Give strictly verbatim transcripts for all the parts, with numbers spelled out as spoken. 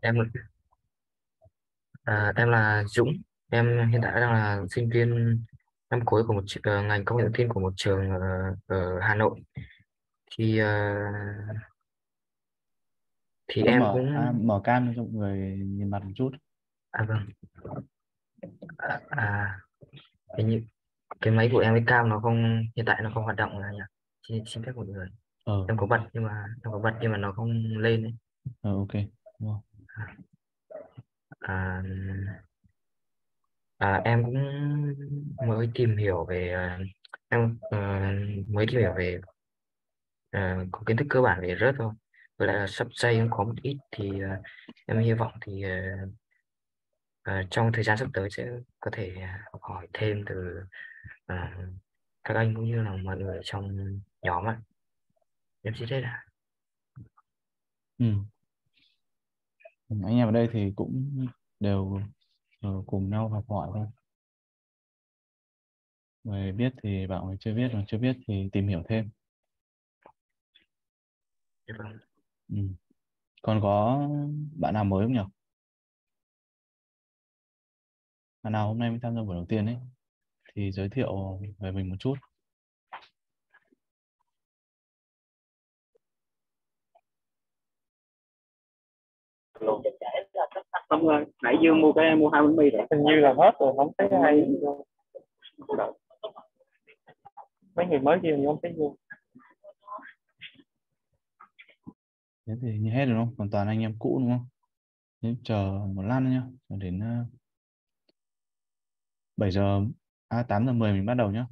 em à, em là Dũng. Em hiện tại đang là sinh viên năm cuối của một tri- ờ, ngành công nghệ thông tin của một trường ở, ở Hà Nội. thì ờ, thì Em em mở à, cũng mở cam cho mọi người nhìn mặt một chút. à, vâng. à, à hình như cái máy của em với cam nó không, hiện tại nó không hoạt động là nhỉ. Xin, xin phép một người. Ờ, Em có bật nhưng mà em có bật nhưng mà nó không lên ấy. ờ ok. Đúng không? à, à, em cũng mới tìm hiểu về ờ, em ờ, mới tìm hiểu về ờ, có kiến thức cơ bản về rớt thôi, với lại là sắp xây cũng có một ít. Thì ờ, em hy vọng thì ờ, ờ, trong thời gian sắp tới sẽ có thể học hỏi thêm từ ờ, các anh cũng như là mọi người trong nhóm ạ. Em chỉ thế là Ừ. Anh em ở đây thì cũng đều ờ, cùng nhau học hỏi thôi. Người biết thì bảo người chưa biết, người chưa biết thì tìm hiểu thêm. vâng. Ừ. Còn có bạn nào mới không nhỉ? Bạn nào hôm nay mới tham gia buổi đầu tiên ấy thì giới thiệu về mình một chút. Không rồi, nãy Dương mua cái mua hai bánh mì rồi. Hình như là hết rồi, không thấy ai. Mấy người mới kia thì không thấy vô. Thế thì như hết rồi đúng không? Còn toàn anh em cũ đúng không? Thế chờ một lát nữa nhá. Chờ đến uh, bảy giờ, à, tám giờ mười mình bắt đầu nhá.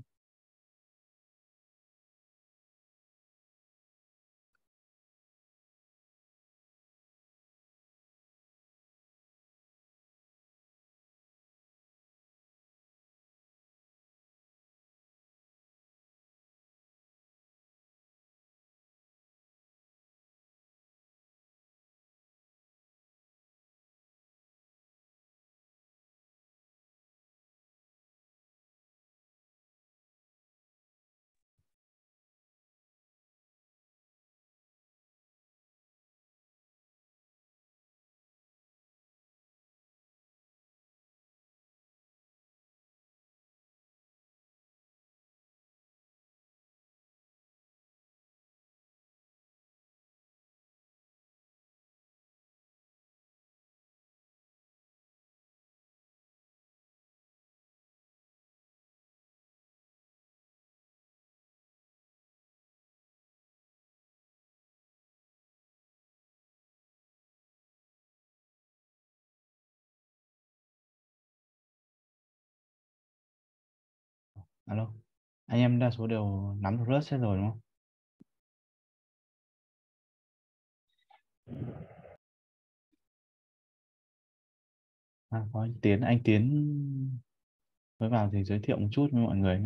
Alo. Anh em đa số đều nắm được rớt hết rồi đúng không? À, có anh Tiến, anh Tiến mới vào thì giới thiệu một chút với mọi người nhé.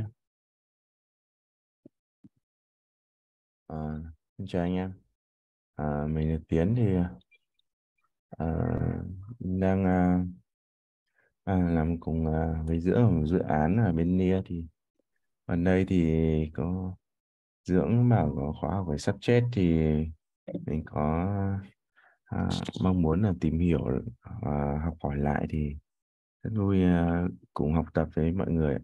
À, xin chào anh em. À, mình là Tiến thì à, đang à, à, làm cùng à, với Dưỡng ở một dự án ở bên Nia. Thì gần đây thì có Dưỡng bảo có khóa học về sắp chết thì mình có à, mong muốn là tìm hiểu và học hỏi lại, thì rất vui à, cùng học tập với mọi người.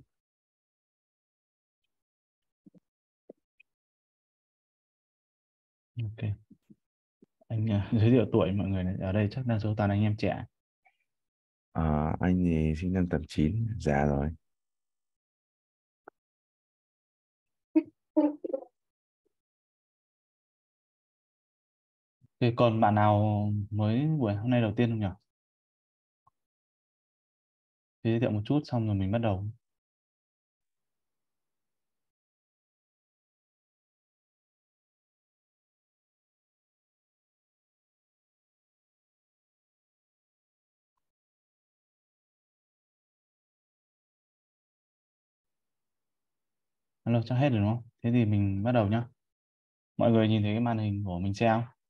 Ok. Anh uh, giới thiệu tuổi mọi người này. Ở đây chắc đa số toàn anh em trẻ. À, anh thì sinh năm tám chín, già rồi. Thế còn bạn nào mới buổi hôm nay đầu tiên không nhỉ? Giới thiệu một chút xong rồi mình bắt đầu. Alo, chắc hết rồi đúng không? Thế thì mình bắt đầu nhá. Mọi người nhìn thấy cái màn hình của mình xem không?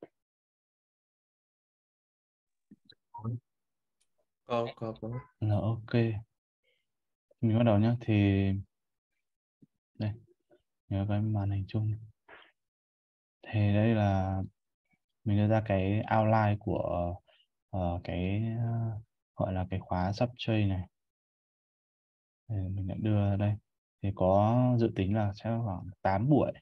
có có có Là ok. Mình bắt đầu nhá. Thì đây, nhớ cái màn hình chung. Thì đây là mình đưa ra cái outline của uh, cái uh, gọi là cái khóa subtrade này. Thì mình đã đưa ra đây thì có dự tính là sẽ khoảng tám buổi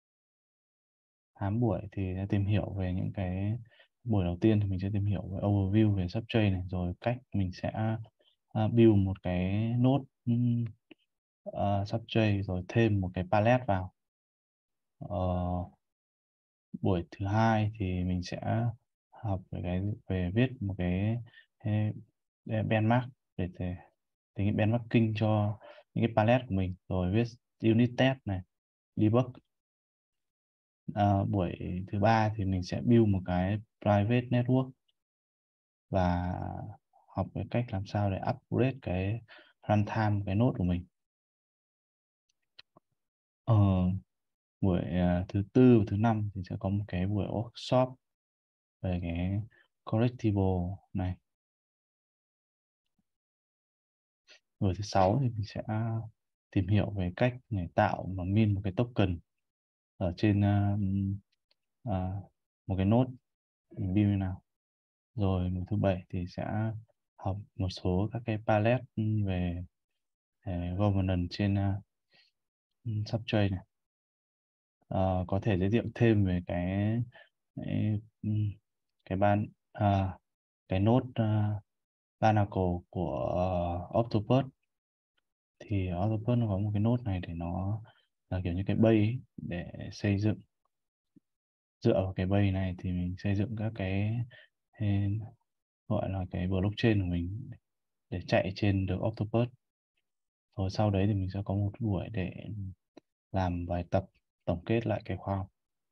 tám buổi thì sẽ tìm hiểu về những cái buổi đầu tiên thì mình sẽ tìm hiểu về overview về subtrade này, rồi cách mình sẽ uh, build một cái node uh, subtrade, rồi thêm một cái palette vào. uh, buổi thứ hai thì mình sẽ học về cái về viết một cái, cái benchmark để thể tính cái benchmarking cho những cái palette của mình, rồi viết unit test này, debug. À, buổi thứ ba thì mình sẽ build một cái private network và học về cách làm sao để upgrade cái runtime cái node của mình. Ờ, buổi uh, thứ tư và thứ năm thì sẽ có một cái buổi workshop về cái correctable này. Buổi thứ sáu thì mình sẽ tìm hiểu về cách để tạo và min một cái token ở trên uh, uh, một cái node mình build như nào. Rồi buổi thứ bảy thì sẽ học một số các cái palette về uh, governance trên uh, subtrade này. Uh, có thể giới thiệu thêm về cái cái, cái ban uh, cái node uh, Barnacle của uh, Octopus. Thì Octopus nó có một cái node này để nó là kiểu như cái base ấy, để xây dựng. Dựa vào cái base này thì mình xây dựng các cái, cái gọi là cái blockchain của mình để chạy trên được Octopus. Rồi sau đấy thì mình sẽ có một buổi để làm bài tập tổng kết lại cái khóa học.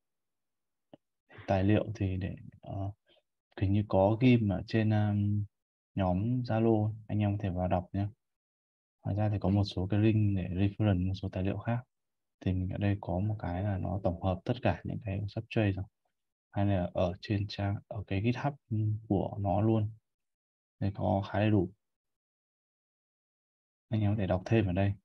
Tài liệu thì để uh, hình như có ghim ở trên um, nhóm Zalo, anh em có thể vào đọc nhé. Ngoài ra thì có một số cái link để reference một số tài liệu khác. Thì mình ở đây có một cái là nó tổng hợp tất cả những cái subtrade rồi, hay là ở trên trang ở cái GitHub của nó luôn. Đây có khá đầy đủ, anh em có thể đọc thêm ở đây.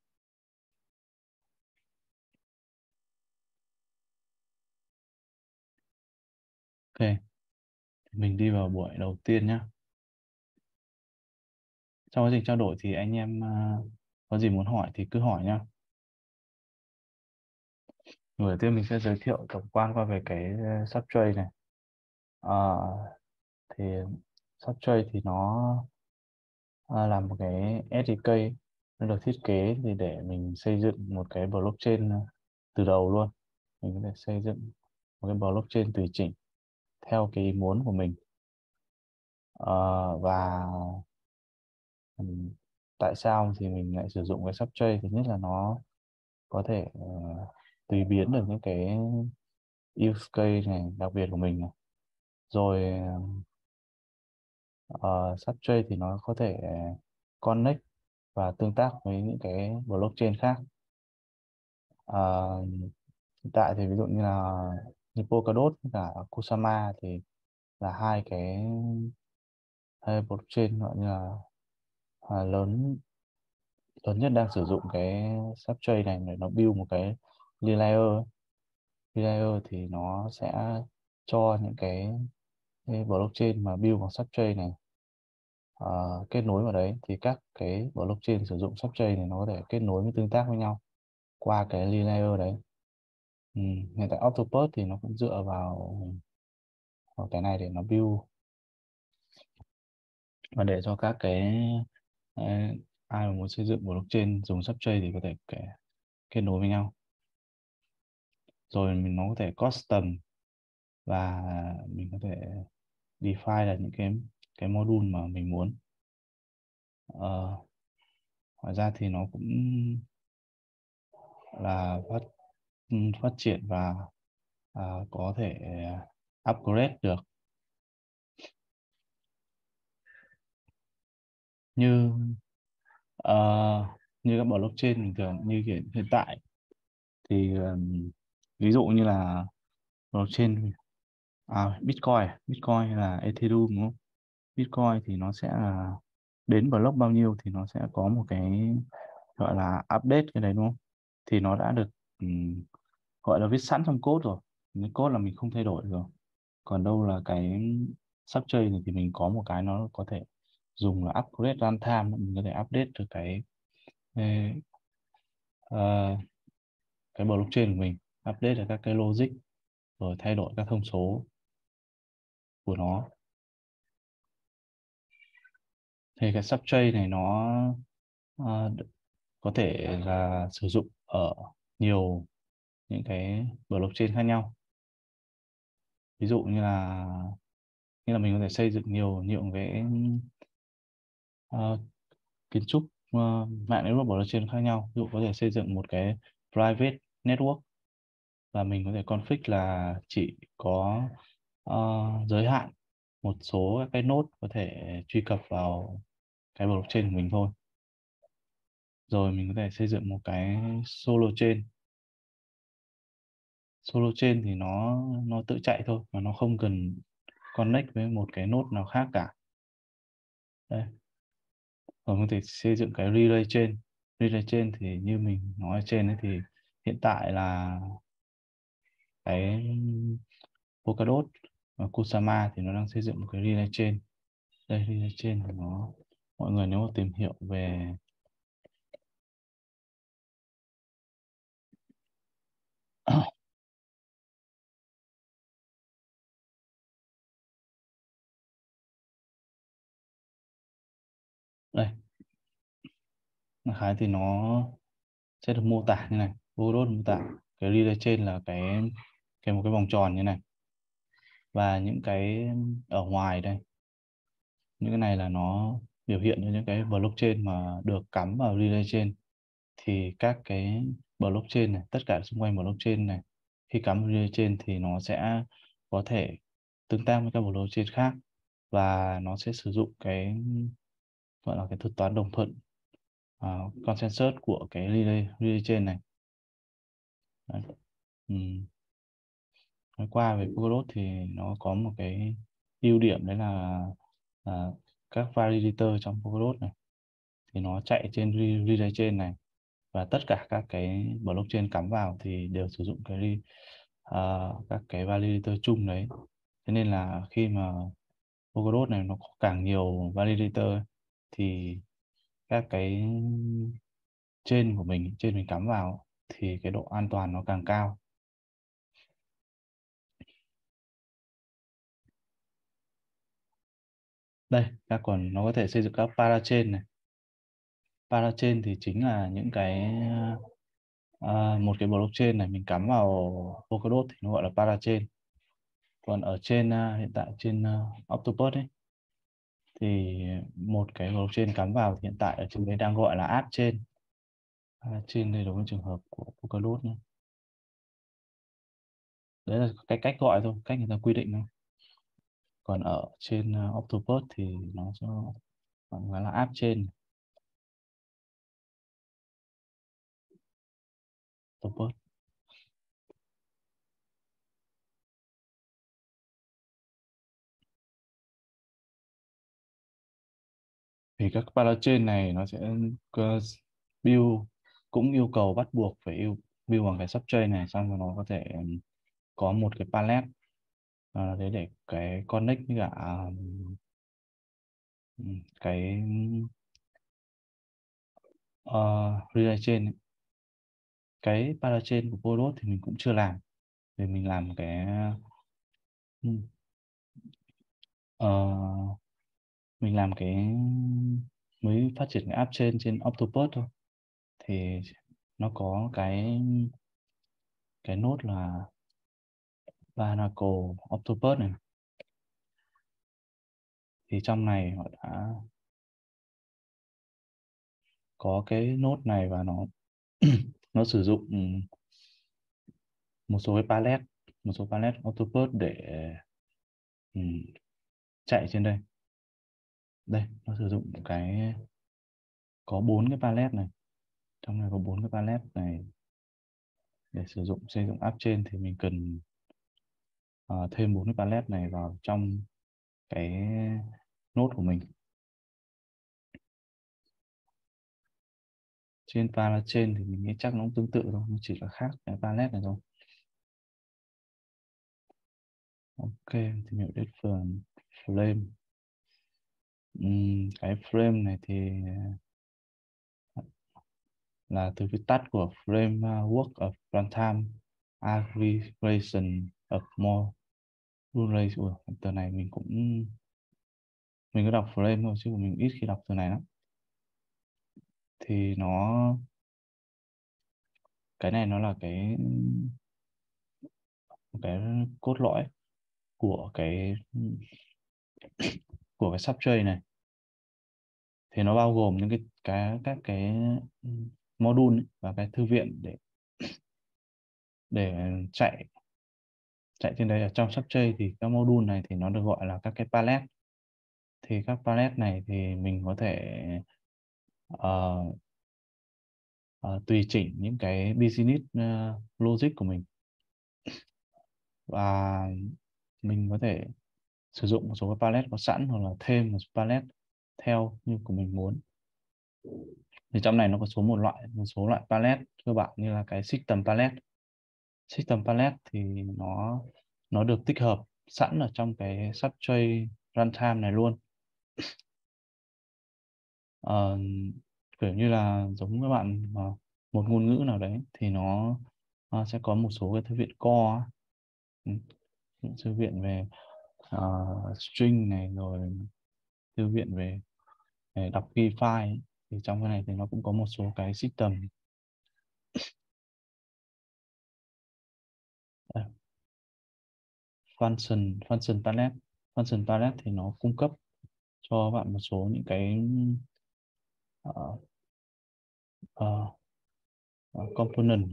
Ok, mình đi vào buổi đầu tiên nhé. Trong quá trình trao đổi thì anh em uh, có gì muốn hỏi thì cứ hỏi nhá. Buổi đầu tiên mình sẽ giới thiệu tổng quan qua về cái subtrade này. Uh, thì subtrade thì nó uh, là một cái ét đê ca, nó được thiết kế thì để mình xây dựng một cái blockchain từ đầu luôn. Mình có thể xây dựng một cái blockchain tùy chỉnh theo cái ý muốn của mình. Uh, và um, tại sao thì mình lại sử dụng cái subtrade? Thứ nhất là nó có thể uh, tùy biến được những cái use case này đặc biệt của mình này. Rồi uh, subtrade thì nó có thể connect và tương tác với những cái blockchain khác. Uh, hiện tại thì ví dụ như là như Polkadot với cả Kusama thì là hai cái hai blockchain gọi như là uh, lớn lớn nhất đang sử dụng cái subtrade này để nó build một cái layer. Layer thì nó sẽ cho những cái, cái blockchain mà build bằng subtrade này uh, kết nối vào đấy, thì các cái blockchain sử dụng subtrade này nó có thể kết nối với tương tác với nhau qua cái layer đấy. Ừ. Hiện tại Octopus thì nó cũng dựa vào, vào cái này để nó build và để cho các cái uh, ai mà muốn xây dựng blockchain dùng subtrade thì có thể kể, kết nối với nhau. Rồi mình nó có thể custom và mình có thể define là những cái cái module mà mình muốn. Ờ, ngoài ra thì nó cũng là phát phát triển và à, có thể upgrade được. Như uh, như các blockchain bình thường như hiện, hiện tại thì um, ví dụ như là blockchain à, Bitcoin Bitcoin hay là Ethereum đúng không? Bitcoin thì nó sẽ là đến block bao nhiêu thì nó sẽ có một cái gọi là update cái đấy đúng không? Thì nó đã được um, gọi là viết sẵn trong code rồi. Cái code là mình không thay đổi được. Còn đâu là cái substrate này thì mình có một cái nó có thể dùng là upgrade runtime, mình có thể update được cái uh, cái blockchain của mình, update được các cái logic rồi thay đổi các thông số của nó. Thì cái substrate này nó uh, có thể là sử dụng ở nhiều những cái blockchain khác nhau. Ví dụ như là như là mình có thể xây dựng nhiều nhiều cái uh, kiến trúc uh, mạng network blockchain khác nhau. Ví dụ có thể xây dựng một cái private network và mình có thể config là chỉ có uh, giới hạn một số các cái node có thể truy cập vào cái blockchain của mình thôi. Rồi mình có thể xây dựng một cái solo chain. Solo chain thì nó nó tự chạy thôi và nó không cần connect với một cái node nào khác cả. Đây. Rồi có thể xây dựng cái relay chain. Relay chain thì như mình nói ở trên ấy thì hiện tại là cái Polkadot và Kusama thì nó đang xây dựng một cái relay chain. Đây, relay chain thì nó mọi người nếu mà tìm hiểu về đây khái thì nó sẽ được mô tả như này. Polkadot mô tả cái relay chain là cái cái một cái vòng tròn như này, và những cái ở ngoài đây, những cái này là nó biểu hiện cho những cái blockchain mà được cắm vào relay chain. Thì các cái blockchain này, tất cả xung quanh blockchain này, khi cắm relay chain thì nó sẽ có thể tương tác với các blockchain khác, và nó sẽ sử dụng cái gọi là cái thuật toán đồng thuận uh, consensus của cái relay, relay chain này. Đấy. Ừ. Nói qua về Polkadot thì nó có một cái ưu điểm đấy là, là các validator trong Polkadot này thì nó chạy trên relay chain này, và tất cả các cái blockchain cắm vào thì đều sử dụng cái uh, các cái validator chung đấy. Thế nên là khi mà Polkadot này nó có càng nhiều validator thì các cái chain của mình, chain mình cắm vào thì cái độ an toàn nó càng cao. Đây, các còn nó có thể xây dựng các parachain này. Parachain thì chính là những cái uh, một cái blockchain này mình cắm vào Polkadot thì nó gọi là parachain. Còn ở trên uh, hiện tại trên uh, Octopus ấy thì một cái blockchain cắm vào thì hiện tại ở trên đấy đang gọi là app chain. Parachain đây là cái trường hợp của Polkadot nhé. Đấy là cái cách gọi thôi, cách người ta quy định thôi. Còn ở trên uh, Octopus thì nó sẽ gọi là app chain. Octopus. Thì các parachain này nó sẽ uh, build cũng yêu cầu bắt buộc phải yêu build bằng cái subchain này, xong rồi nó có thể có một cái palette uh, đấy để cái connect với cả um, cái uh, relay chain ấy. Cái parachain của Polkadot thì mình cũng chưa làm, để mình làm cái uh, mình làm cái mới phát triển cái app chain trên Octopus thôi. Thì nó có cái cái nốt là Barnacle Octopus này, thì trong này họ đã có cái nốt này và nó nó sử dụng một số cái palette một số palette Octopus để um, chạy trên đây. Đây nó sử dụng cái có bốn cái palette này, trong này có bốn cái palette này để sử dụng xây dựng app chain. Thì mình cần uh, thêm bốn cái palette này vào trong cái nốt của mình. Trên parachain thì mình nghĩ chắc nó cũng tương tự thôi, nó chỉ là khác cái palette này thôi. Ok, tìm hiểu different Frame. Ừm, cái frame này thì là từ viết tắt của framework of runtime aggregation of module. Ủa, từ này mình cũng mình có đọc frame thôi chứ mình ít khi đọc từ này lắm. Thì nó cái này nó là cái cái cốt lõi của cái của cái substrate này. Thì nó bao gồm những cái cái các cái module ấy, và cái thư viện để để chạy chạy trên đấy. Ở trong substrate thì các module này thì nó được gọi là các cái palette. Thì các palette này thì mình có thể uh, uh, tùy chỉnh những cái business uh, logic của mình, và mình có thể sử dụng một số cái palette có sẵn hoặc là thêm một số palette theo như của mình muốn. Thì trong này nó có số một loại một số loại palette cơ bản như là cái system palette. System palette thì nó nó được tích hợp sẵn ở trong cái substrate runtime này luôn. Ờ, kiểu như là giống các bạn uh, một ngôn ngữ nào đấy thì nó uh, sẽ có một số cái thư viện core, ừ, thư viện về uh, string này, rồi thư viện về, về đọc ghi file ấy. Thì trong cái này thì nó cũng có một số cái system. Đây. function function palette function palette thì nó cung cấp cho bạn một số những cái uh, uh, uh, component.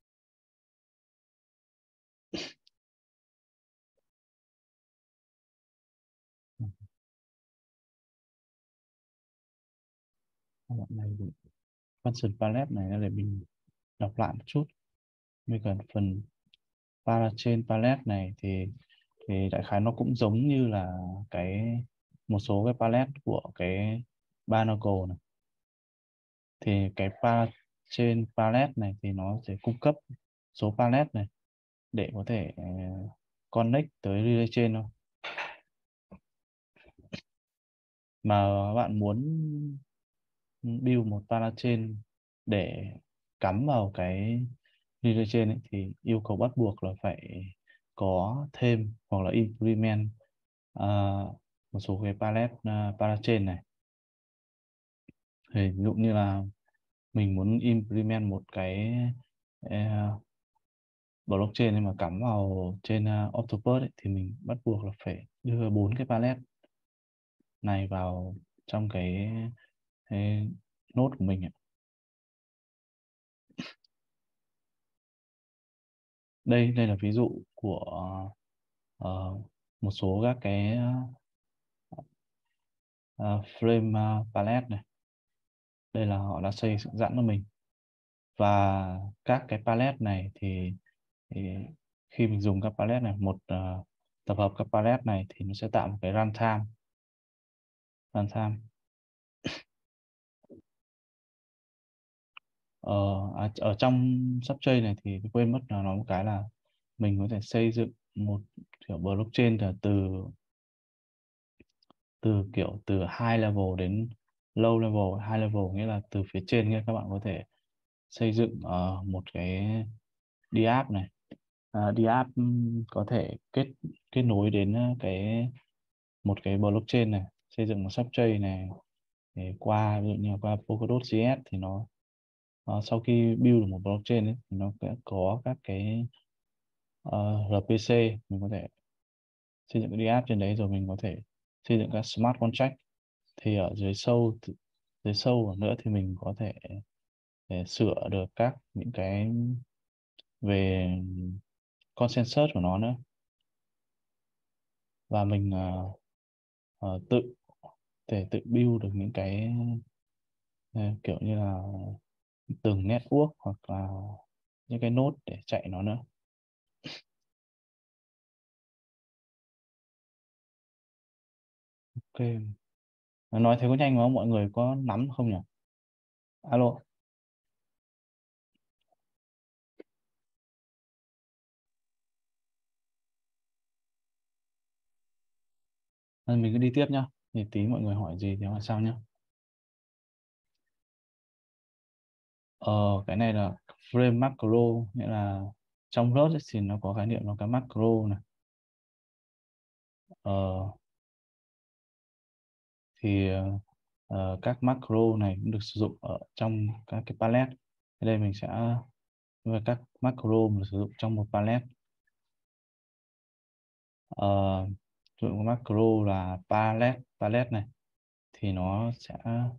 Đoạn này thì function palette này để mình đọc lại một chút. Với cả phần parachain palette này thì thì đại khái nó cũng giống như là cái một số cái palette của cái Barnacle này. Thì cái parachain palette này thì nó sẽ cung cấp số palette này để có thể uh, connect tới relay chain thôi. Mà bạn muốn build một parachain để cắm vào cái relay chain ấy, thì yêu cầu bắt buộc là phải có thêm hoặc là implement uh, một số cái palette uh, parachain này. Thì ví dụ như là mình muốn implement một cái uh, blockchain mà cắm vào trên uh, Octopus ấy, thì mình bắt buộc là phải đưa bốn cái palette này vào trong cái, cái node của mình ấy. Đây đây là ví dụ của uh, một số các cái uh, frame uh, palette này. Đây là họ đã xây dựng sẵn cho mình. Và các cái palette này thì, thì khi mình dùng các palette này, một uh, tập hợp các palette này thì nó sẽ tạo một cái runtime. Runtime. Ờ, à, ở trong substrate này thì quên mất là nói một cái là mình có thể xây dựng một kiểu blockchain là từ từ kiểu từ high level đến low level. High level nghĩa là từ phía trên, nghĩa các bạn có thể xây dựng uh, một cái diap này. Uh, diap có thể kết kết nối đến cái một cái blockchain này, xây dựng một substrate này để qua ví dụ như qua Polkadot.js thì nó uh, sau khi build được một blockchain ấy, thì nó sẽ có các cái uh, rờ pê xê. Mình có thể xây dựng cái diap trên đấy, rồi mình có thể xây dựng các smart contract. Thì ở dưới sâu dưới sâu nữa thì mình có thể để sửa được các những cái về consensus của nó nữa. Và mình uh, uh, tự thể tự build được những cái uh, kiểu như là từng network hoặc là những cái node để chạy nó nữa. Ok. Nói thế có nhanh không? Mọi người có nắm không nhỉ? Alo. Nên mình cứ đi tiếp nhá. Thì tí mọi người hỏi gì thì hỏi sau nhá. Ờ, cái này là frame macro, nghĩa là trong Rust thì nó có khái niệm nó cái macro này. Ờ, thì uh, các macro này cũng được sử dụng ở trong các cái palette. Ở đây mình sẽ các macro được sử dụng trong một palette. Uh, sử dụng macro là palette palette này thì nó sẽ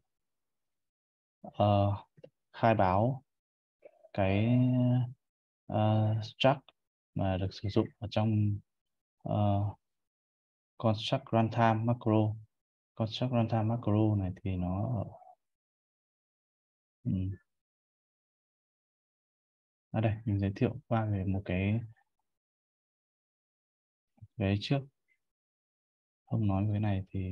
uh, khai báo cái uh, struct mà được sử dụng ở trong uh, construct runtime macro. Construct runtime macro này thì nó ừ. À đây mình giới thiệu qua về một cái cái trước, không nói về cái này thì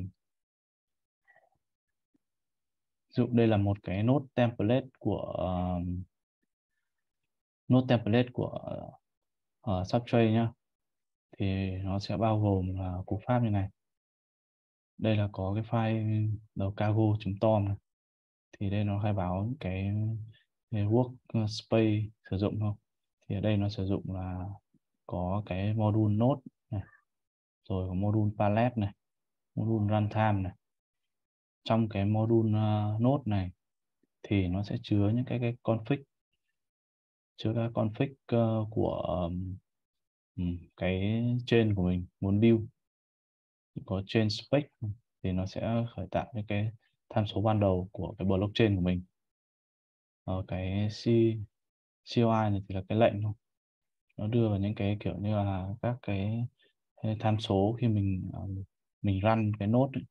ví dụ đây là một cái node template của uh, node template của uh, Substrate nhá, thì nó sẽ bao gồm là cú pháp như này. Đây là có cái file đầu cargo.tom này, thì đây nó khai báo cái, cái workspace sử dụng không, thì ở đây nó sử dụng là có cái module node này, rồi có module palette này, module runtime này. Trong cái module uh, node này thì nó sẽ chứa những cái cái config, chứa các config uh, của um, cái chain của mình muốn build. Có chain spec thì nó sẽ khởi tạo những cái tham số ban đầu của cái blockchain của mình. Ở cái C, xê o i này thì là cái lệnh thôi, nó đưa vào những cái kiểu như là các cái tham số khi mình mình run cái node.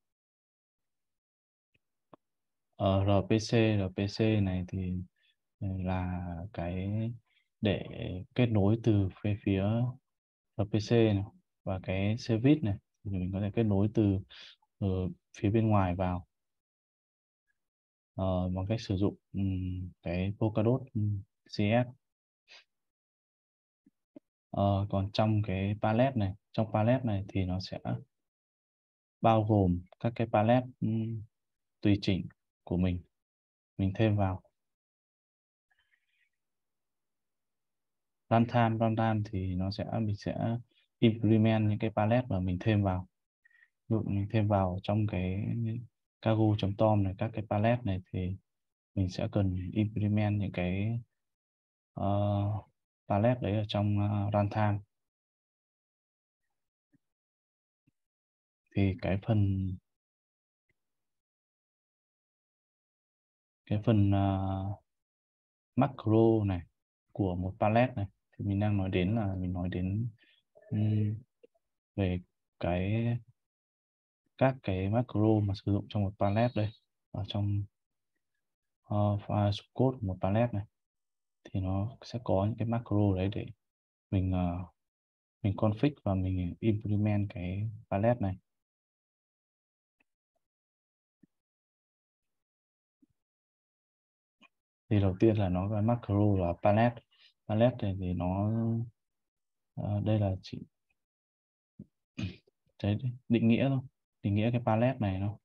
Ở rờ pê xê, rờ pê xê này thì là cái để kết nối từ phía phía rờ pê xê này, và cái service này thì mình có thể kết nối từ uh, phía bên ngoài vào uh, bằng cách sử dụng um, cái Polkadot xê ét. Uh, còn trong cái palette này, trong palette này thì nó sẽ bao gồm các cái palette um, tùy chỉnh của mình mình thêm vào. Runtime, runtime thì nó sẽ mình sẽ implement những cái palette mà mình thêm vào. Ví dụ mình thêm vào trong cái cargo.tom này, các cái palette này thì mình sẽ cần implement những cái uh, palette đấy ở trong uh, runtime. Thì cái phần cái phần uh, macro này của một palette này thì mình đang nói đến là mình nói đến um, về cái các cái macro mà sử dụng trong một palette đây, ở trong uh, file code của một palette này thì nó sẽ có những cái macro đấy để mình uh, mình config và mình implement cái palette này. Thì đầu tiên là nó cái macro là palette. Palette này thì nó uh, đây là chỉ cái định nghĩa thôi, định nghĩa cái palette này thôi.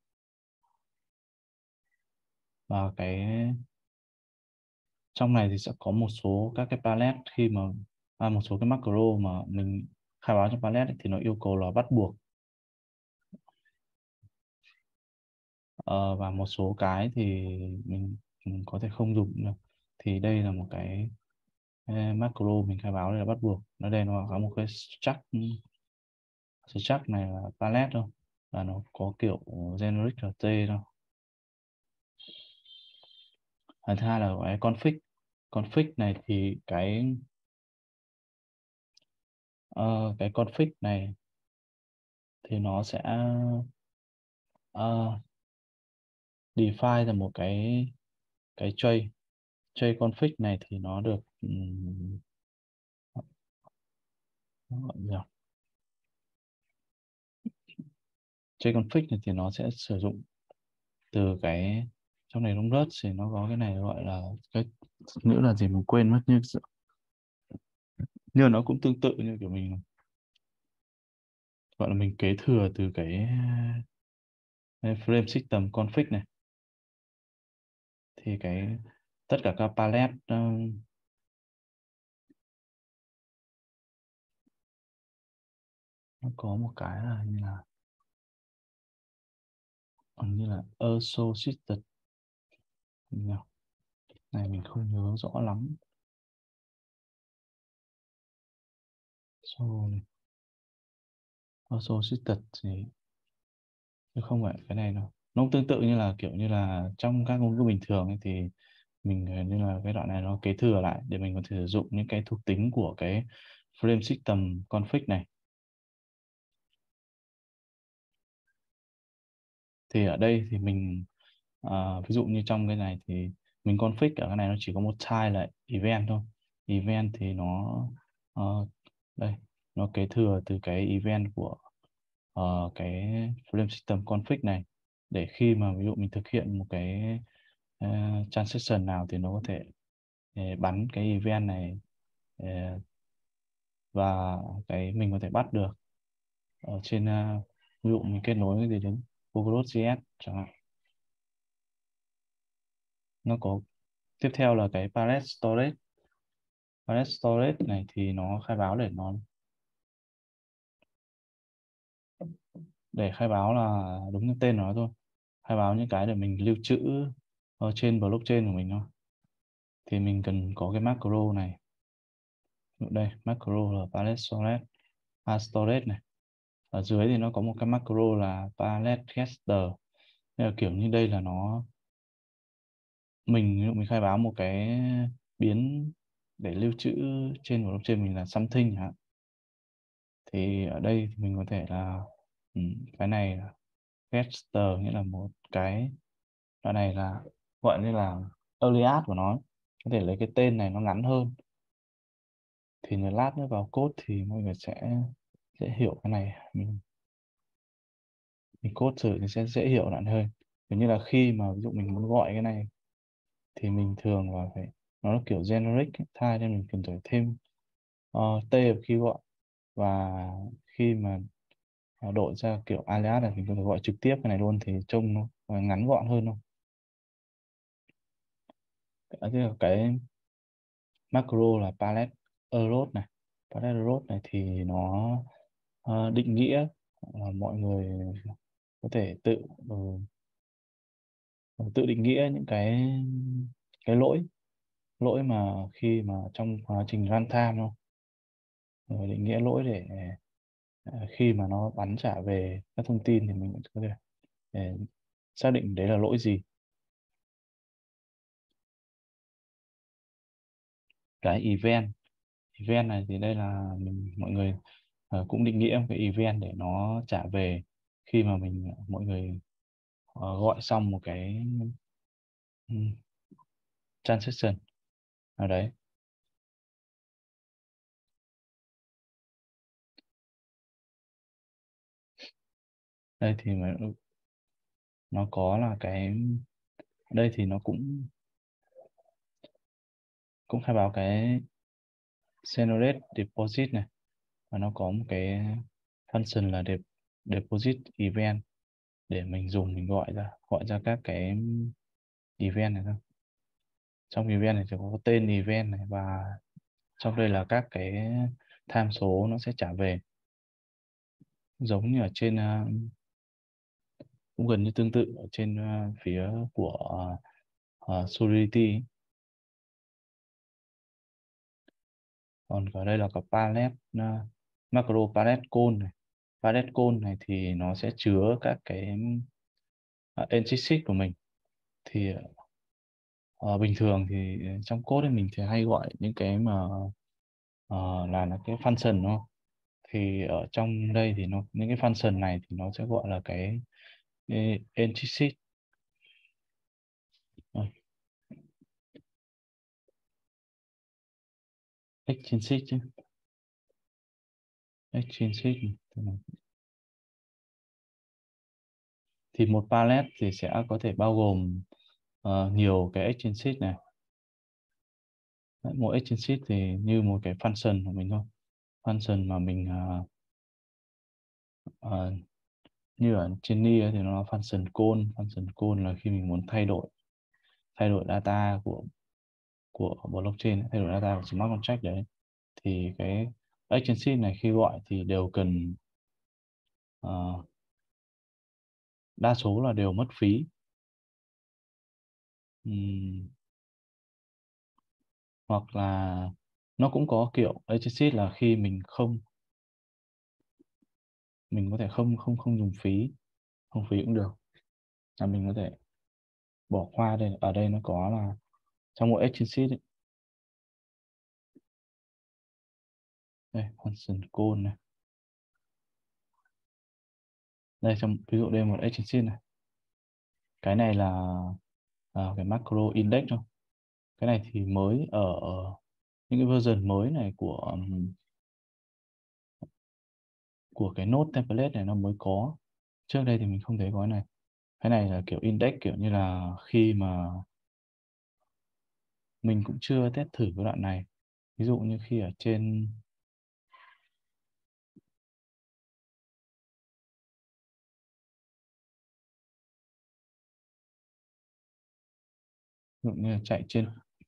Và cái trong này thì sẽ có một số các cái palette khi mà à, một số cái macro mà mình khai báo trong palette ấy, thì nó yêu cầu là bắt buộc. Ờ, và một số cái thì mình, mình có thể không dùng được. Thì đây là một cái macro mình khai báo đây là bắt buộc. Ở đây nó có một cái struct struct này là palette thôi, và nó có kiểu generic rt thôi. Thứ hai là cái config. Config này thì cái uh, cái config này thì nó sẽ uh, define ra một cái cái tray tray config này thì nó được um, tray config này thì nó sẽ sử dụng từ cái trong này trong Rust thì nó có cái này gọi là cái nữa là gì mình quên mất, như nhưng nó cũng tương tự như kiểu mình gọi là mình kế thừa từ cái frame system config này. Thì cái tất cả các palette uh, nó có một cái là như là như là associated này, mình không nhớ rõ lắm. So này associated thì chứ không phải cái này đâu. Nó tương tự như là kiểu như là trong các ngôn ngữ bình thường ấy, thì mình như là cái đoạn này nó kế thừa lại để mình có thể sử dụng những cái thuộc tính của cái frame system config này. Thì ở đây thì mình à, ví dụ như trong cái này thì mình config ở cái này nó chỉ có một type là event thôi. Event thì nó uh, đây nó kế thừa từ cái event của uh, cái frame system config này, để khi mà ví dụ mình thực hiện một cái uh, transaction nào thì nó có thể uh, bắn cái event này uh, và cái mình có thể bắt được ở trên uh, ví dụ mình kết nối cái gì đến Overload.js chẳng hạn. Nó có tiếp theo là cái palette storage. Palette storage này thì nó khai báo để nó để khai báo là đúng cái tên nó thôi, khai báo những cái để mình lưu trữ ở trên blockchain của mình thôi. Thì mình cần có cái macro này. Đây macro là palette storage, à, storage này. Ở dưới thì nó có một cái macro là palette caster. Nên là kiểu như đây là nó mình mình khai báo một cái biến để lưu trữ trên blockchain mình là something hả? Thì ở đây thì mình có thể là ừ, cái này là caster, nghĩa là một cái đoạn này là gọi như là alias của nó, có thể lấy cái tên này nó ngắn hơn. Thì nếu lát nữa vào code thì mọi người sẽ dễ hiểu cái này, mình mình code thử thì sẽ dễ hiểu đoạn hơn. Kiểu như là khi mà ví dụ mình muốn gọi cái này thì mình thường là phải nó là kiểu generic thay, nên mình cần phải thêm uh, t khi gọi, và khi mà đổi ra kiểu alias này mình có thể gọi trực tiếp cái này luôn thì trông nó ngắn gọn hơn không. Cái, cái macro là palette arrow này. Palette arrow này thì nó uh, định nghĩa uh, mọi người có thể tự uh, tự định nghĩa những cái cái lỗi lỗi mà khi mà trong quá trình runtime không, rồi định nghĩa lỗi để uh, khi mà nó bắn trả về các thông tin thì mình có thể để xác định đấy là lỗi gì. Cái event event này thì đây là mình mọi người uh, cũng định nghĩa một cái event để nó trả về khi mà mình mọi người uh, gọi xong một cái um, transaction ở đấy. Đây thì mà nó có là cái đây thì nó cũng cũng khai báo cái generate deposit này, và nó có một cái function là de deposit event để mình dùng mình gọi ra gọi ra các cái event này thôi. Trong event này chỉ có tên event này, và trong đây là các cái tham số nó sẽ trả về, giống như ở trên uh, cũng gần như tương tự ở trên uh, phía của uh, Solidity. Còn ở đây là có palette uh, macro palette call này. Palette call này thì nó sẽ chứa các cái uh, entity của mình. Thì uh, bình thường thì trong code thì mình thì hay gọi những cái mà uh, là, là cái function đúng không? Thì ở trong đây thì nó những cái function này thì nó sẽ gọi là cái, cái entity. Rồi. Extrinsic chứ. Extrinsic thì một palette thì sẽ có thể bao gồm uh, nhiều cái extrinsic này. Mỗi extrinsic thì như một cái function của mình thôi, function mà mình uh, Ờ, như ở trên Nia thì nó là function call. Function call là khi mình muốn thay đổi thay đổi data của của blockchain, thay đổi data của smart contract đấy, thì cái agency này khi gọi thì đều cần uh, đa số là đều mất phí. Uhm, hoặc là nó cũng có kiểu agency là khi mình không mình có thể không không không dùng phí, không phí cũng được, là mình có thể bỏ qua. Đây, ở đây nó có là trong mỗi agency đấy, đây function call này, đây trong ví dụ đây một agency này, cái này là uh, cái macro index thôi. Cái này thì mới ở, ở những cái version mới này của um, của cái node template này nó mới có. Trước đây thì mình không thấy có cái này. Cái này là kiểu index, kiểu như là khi mà mình cũng chưa test thử cái đoạn này. Ví dụ như khi ở trên ví dụ như là chạy trên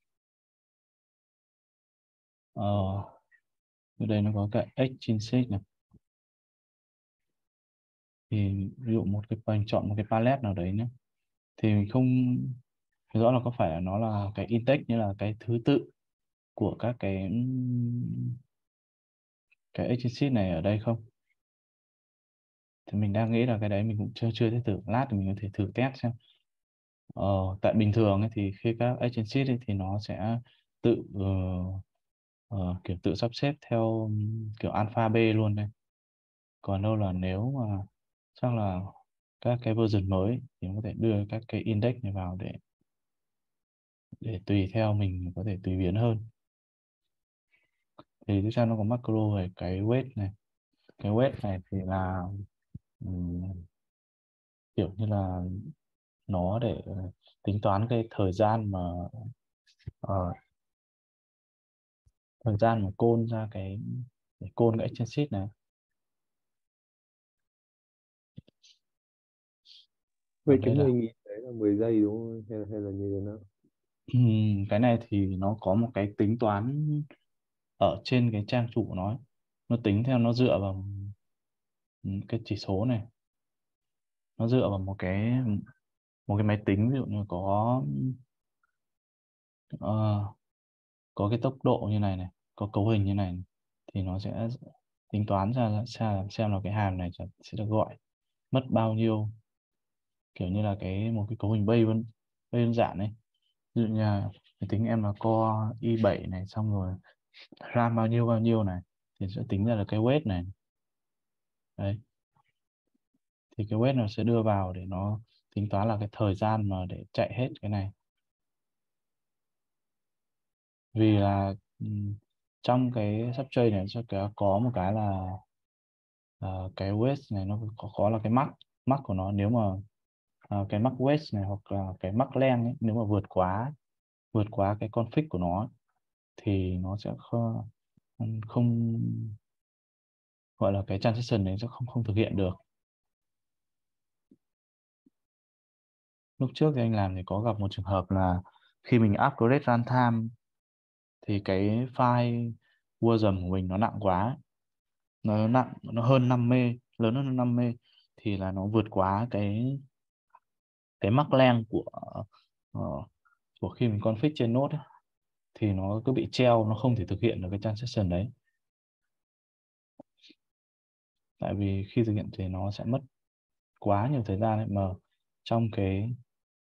ờ ở đây nó có cái extrinsic này, thì ví dụ một cái mình chọn một cái palette nào đấy nhé, thì mình không hiểu rõ là có phải là nó là cái index, như là cái thứ tự của các cái cái extrinsic này ở đây không. Thì mình đang nghĩ là cái đấy mình cũng chưa chưa thể thử. Lát thì mình có thể thử test xem. Ờ, tại bình thường ấy, thì khi các agency ấy, thì nó sẽ tự uh, uh, kiểu tự sắp xếp theo kiểu alpha B luôn đây. Còn đâu là nếu mà chắc là các cái version mới thì có thể đưa các cái index này vào để để tùy theo mình có thể tùy biến hơn. Thì tiếp theo nó có macro về cái weight này. Cái weight này thì là um, kiểu như là nó để tính toán cái thời gian mà uh, thời gian mà call ra cái để call cái extension này. Vậy Còn cái đây là mười nghìn đấy là mười giây đúng không? Hay, hay là như thế nào? ừm, cái này thì nó có một cái tính toán ở trên cái trang chủ của nó. Nó tính theo, nó dựa vào ừm, cái chỉ số này. Nó dựa vào một cái một cái máy tính, ví dụ như có ờ, có cái tốc độ như này này, có cấu hình như này, này, thì nó sẽ tính toán ra xem, xem là cái hàm này sẽ, sẽ được gọi mất bao nhiêu, kiểu như là cái một cái cấu hình Bayes đơn, đơn giản này. Ví dụ như là máy tính em là Core i bảy này, xong rồi RAM bao nhiêu bao nhiêu này, thì sẽ tính ra là cái weight này. Đấy, thì cái weight nó sẽ đưa vào để nó tính toán là cái thời gian mà để chạy hết cái này. Vì là um, trong cái sắp chơi này sẽ có một cái là uh, cái weight này nó có, có là cái max max của nó. Nếu mà uh, cái max weight này hoặc là cái max length ấy, nếu mà vượt quá vượt quá cái config của nó thì nó sẽ không, không gọi là cái transaction này sẽ không không thực hiện được. Lúc trước thì anh làm thì có gặp một trường hợp là khi mình upgrade runtime thì cái file version của mình nó nặng quá, nó nặng, nó hơn năm mê, lớn hơn năm mê, thì là nó vượt quá cái cái max length của uh, của khi mình config trên node ấy, thì nó cứ bị treo, nó không thể thực hiện được cái transaction đấy. Tại vì khi thực hiện thì nó sẽ mất quá nhiều thời gian ấy, mà trong cái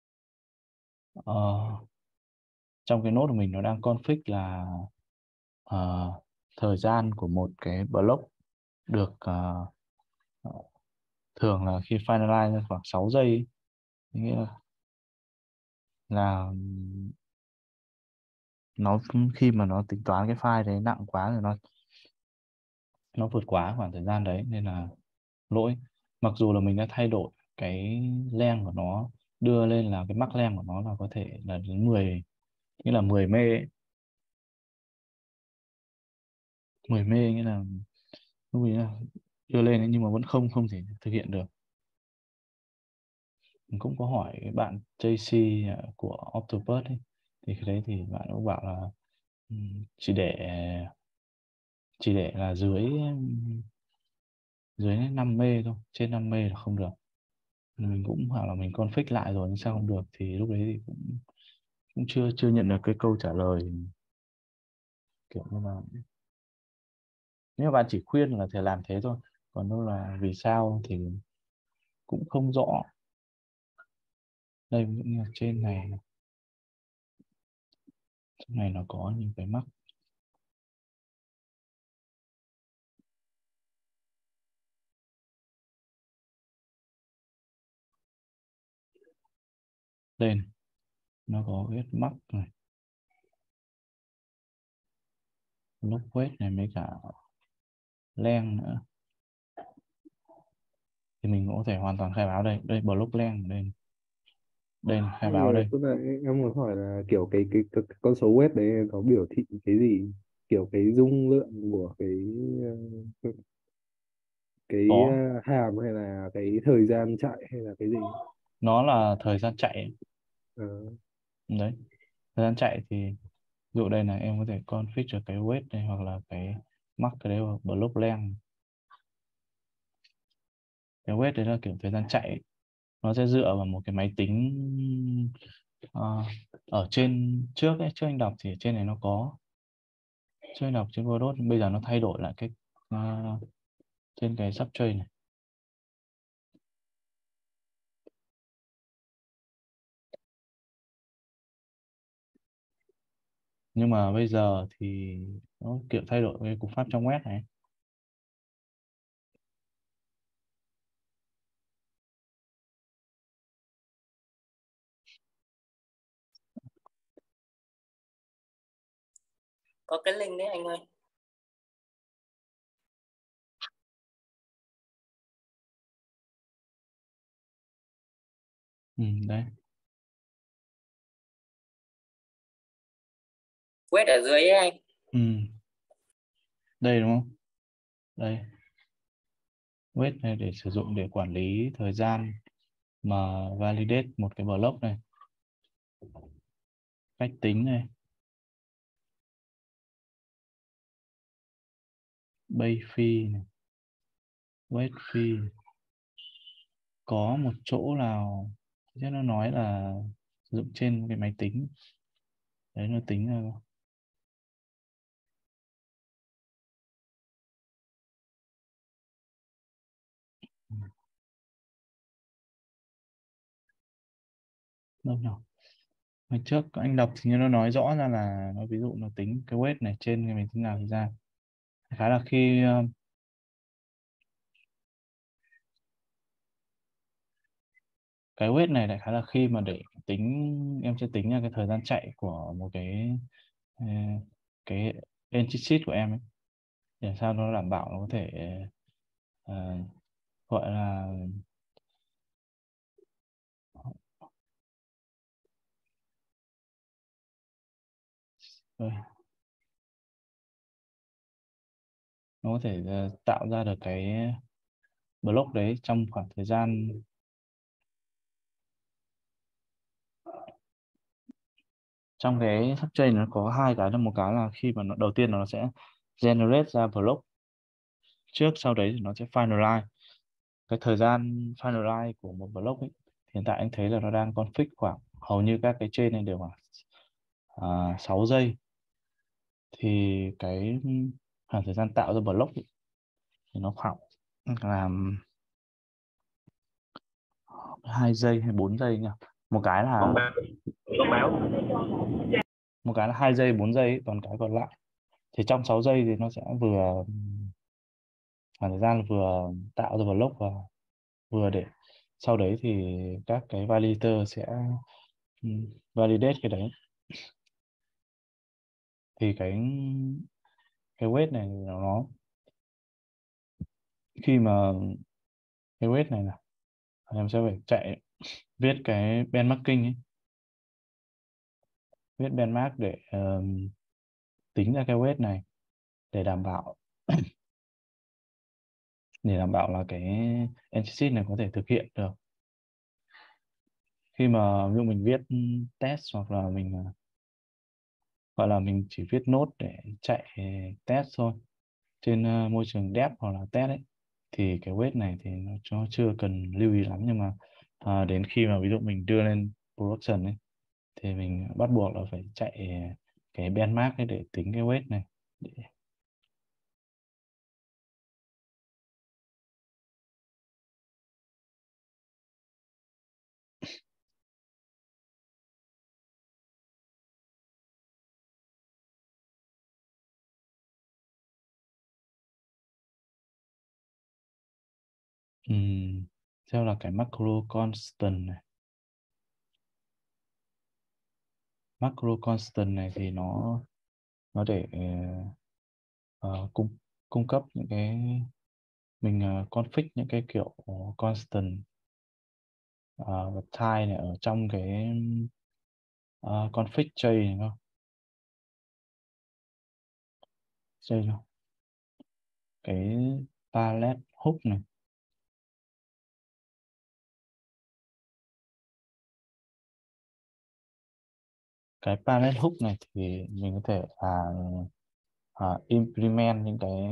uh, trong cái node của mình nó đang config là uh, thời gian của một cái block được uh, thường là khi finalize khoảng sáu giây, nghĩa là, là nó khi mà nó tính toán cái file đấy nặng quá rồi nó nó vượt quá khoảng thời gian đấy nên là lỗi. Mặc dù là mình đã thay đổi cái length của nó, đưa lên là cái max length của nó là có thể là đến mười, nghĩa là mười mê ấy. mười mê nghĩa là lúc ấy là đưa lên ấy, nhưng mà vẫn không không thể thực hiện được. Mình cũng có hỏi cái bạn J C của Octopus ấy, thì cái đấy thì bạn cũng bảo là ừm, chỉ để chỉ để là dưới dưới năm mê thôi, trên năm mê là không được. Mình cũng bảo là mình config lại rồi nhưng sao không được, thì lúc đấy thì cũng cũng chưa chưa nhận được cái câu trả lời kiểu như là, nếu mà bạn chỉ khuyên là thể làm thế thôi, còn đâu là vì sao thì cũng không rõ. Đây ví dụ như là trên này, trên này nó có những cái mắc. Đây này, nó có cái mắc này, lúc quét này mấy cả len nữa, thì mình cũng có thể hoàn toàn khai báo đây. Đây block len đây, đây khai Nhưng báo mà đây. tức là em muốn hỏi là kiểu cái cái, cái, cái con số web đấy nó biểu thị cái gì, kiểu cái dung lượng của cái ờ, cái Có, ờ, hàm hay là cái thời gian chạy hay là cái gì? nó là thời gian chạy Ờ, đấy. Thời gian chạy thì ví dụ đây là em có thể config được cái wait này, hoặc là cái mắc cái đấy vào block len. Cái wait đấy là kiểu thời gian chạy, nó sẽ dựa vào một cái máy tính ờ, ở trên trước ấy, trước anh đọc thì trên này nó có, trước anh đọc trên Godot, bây giờ nó thay đổi lại cái ờ, trên cái substrate này. Nhưng mà bây giờ thì nó kiểu thay đổi cái cú pháp trong web này. Có cái link đấy anh ơi. Ừ, đấy. Quét ở dưới ấy anh. Ừ. Đây đúng không? Đây. Wait này để sử dụng để quản lý thời gian mà validate một cái block này. Cách tính này. Base fee này. Wait fee. Có một chỗ nào chứ nó nói là sử dụng trên cái máy tính. Đấy nó tính ra. Đâu nhỉ? Ngày trước anh đọc thì như nó nói rõ ra là nó ví dụ nó tính cái weight này trên cái máy tính nào thì ra. Khá là khi uh, cái weight này lại khá là khi mà để tính, em sẽ tính ra cái thời gian chạy của một cái uh, cái entity sheet của em ấy, để sao nó đảm bảo nó có thể uh, gọi là Rồi. Nó có thể uh, tạo ra được cái block đấy trong khoảng thời gian trong cái subtrain. Nó có hai cái, là một cái là khi mà nó đầu tiên nó sẽ generate ra block trước, sau đấy thì nó sẽ finalize. Cái thời gian finalize của một block ấy, hiện tại anh thấy là nó đang config khoảng hầu như các cái chain này đều khoảng à, sáu giây. Thì cái khoảng thời gian tạo ra block ấy, thì nó khoảng làm hai giây hay bốn giây nhỉ? Một cái là Con báo, con báo. một cái là hai giây bốn giây ấy, còn cái còn lại thì trong sáu giây thì nó sẽ vừa khoảng thời gian vừa tạo ra block và vừa để sau đấy thì các cái validator sẽ ừ, validate cái đấy. Thì cái cái weight này nó khi mà cái weight này là em sẽ phải chạy viết cái benchmarking ấy, viết benchmark để um, tính ra cái weight này để đảm bảo để đảm bảo là cái anti-cheat này có thể thực hiện được. Khi mà ví dụ mình viết test hoặc là mình gọi là mình chỉ viết node để chạy test thôi trên uh, môi trường dev hoặc là test ấy, thì cái weight này thì nó cho chưa cần lưu ý lắm, nhưng mà uh, đến khi mà ví dụ mình đưa lên production ấy thì mình bắt buộc là phải chạy cái benchmark ấy để tính cái weight này. Để... Uhm, theo là cái macro constant này. Macro constant này thì nó nó để uh, cung cung cấp những cái mình uh, config những cái kiểu constant uh, và type này ở trong cái uh, config tree này không? Tree không? Cái palette hook này. Cái palette hook này thì mình có thể là uh, implement những cái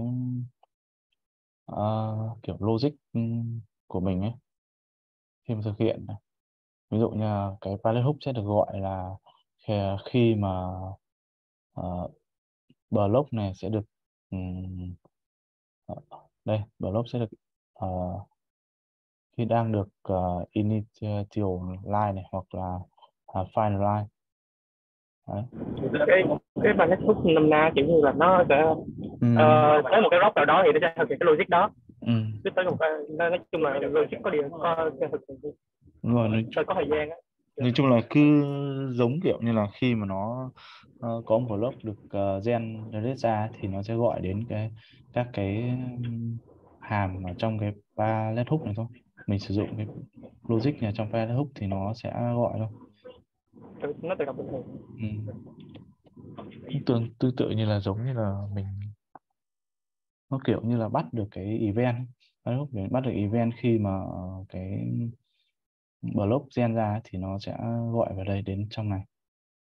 uh, kiểu logic của mình ấy khi mà thực hiện này. Ví dụ như là cái palette hook sẽ được gọi là khi, khi mà uh, block này sẽ được um, đây block sẽ được uh, khi đang được uh, initial line này hoặc là uh, final line. Đấy. cái cái balance hook nôm na kiểu như là nó sẽ Ừ. uh, tới một cái góc nào đó thì nó sẽ thực hiện cái logic đó. Ừ. Cứ tới một cái, nói, nói chung là logic có điều có thực hiện Đúng rồi, nói, có thời gian á. nói chung là cứ giống kiểu như là khi mà nó uh, có một block được uh, gen generate ra thì nó sẽ gọi đến cái các cái hàm ở trong cái palette hook này thôi. Mình sử dụng cái logic này trong palette hook thì nó sẽ gọi thôi. Nó tự động bình thường. Ừ. Tương tương tự như là giống như là mình nó kiểu như là bắt được cái event palette hook, bắt được event khi mà cái block gen ra thì nó sẽ gọi vào đây đến trong này.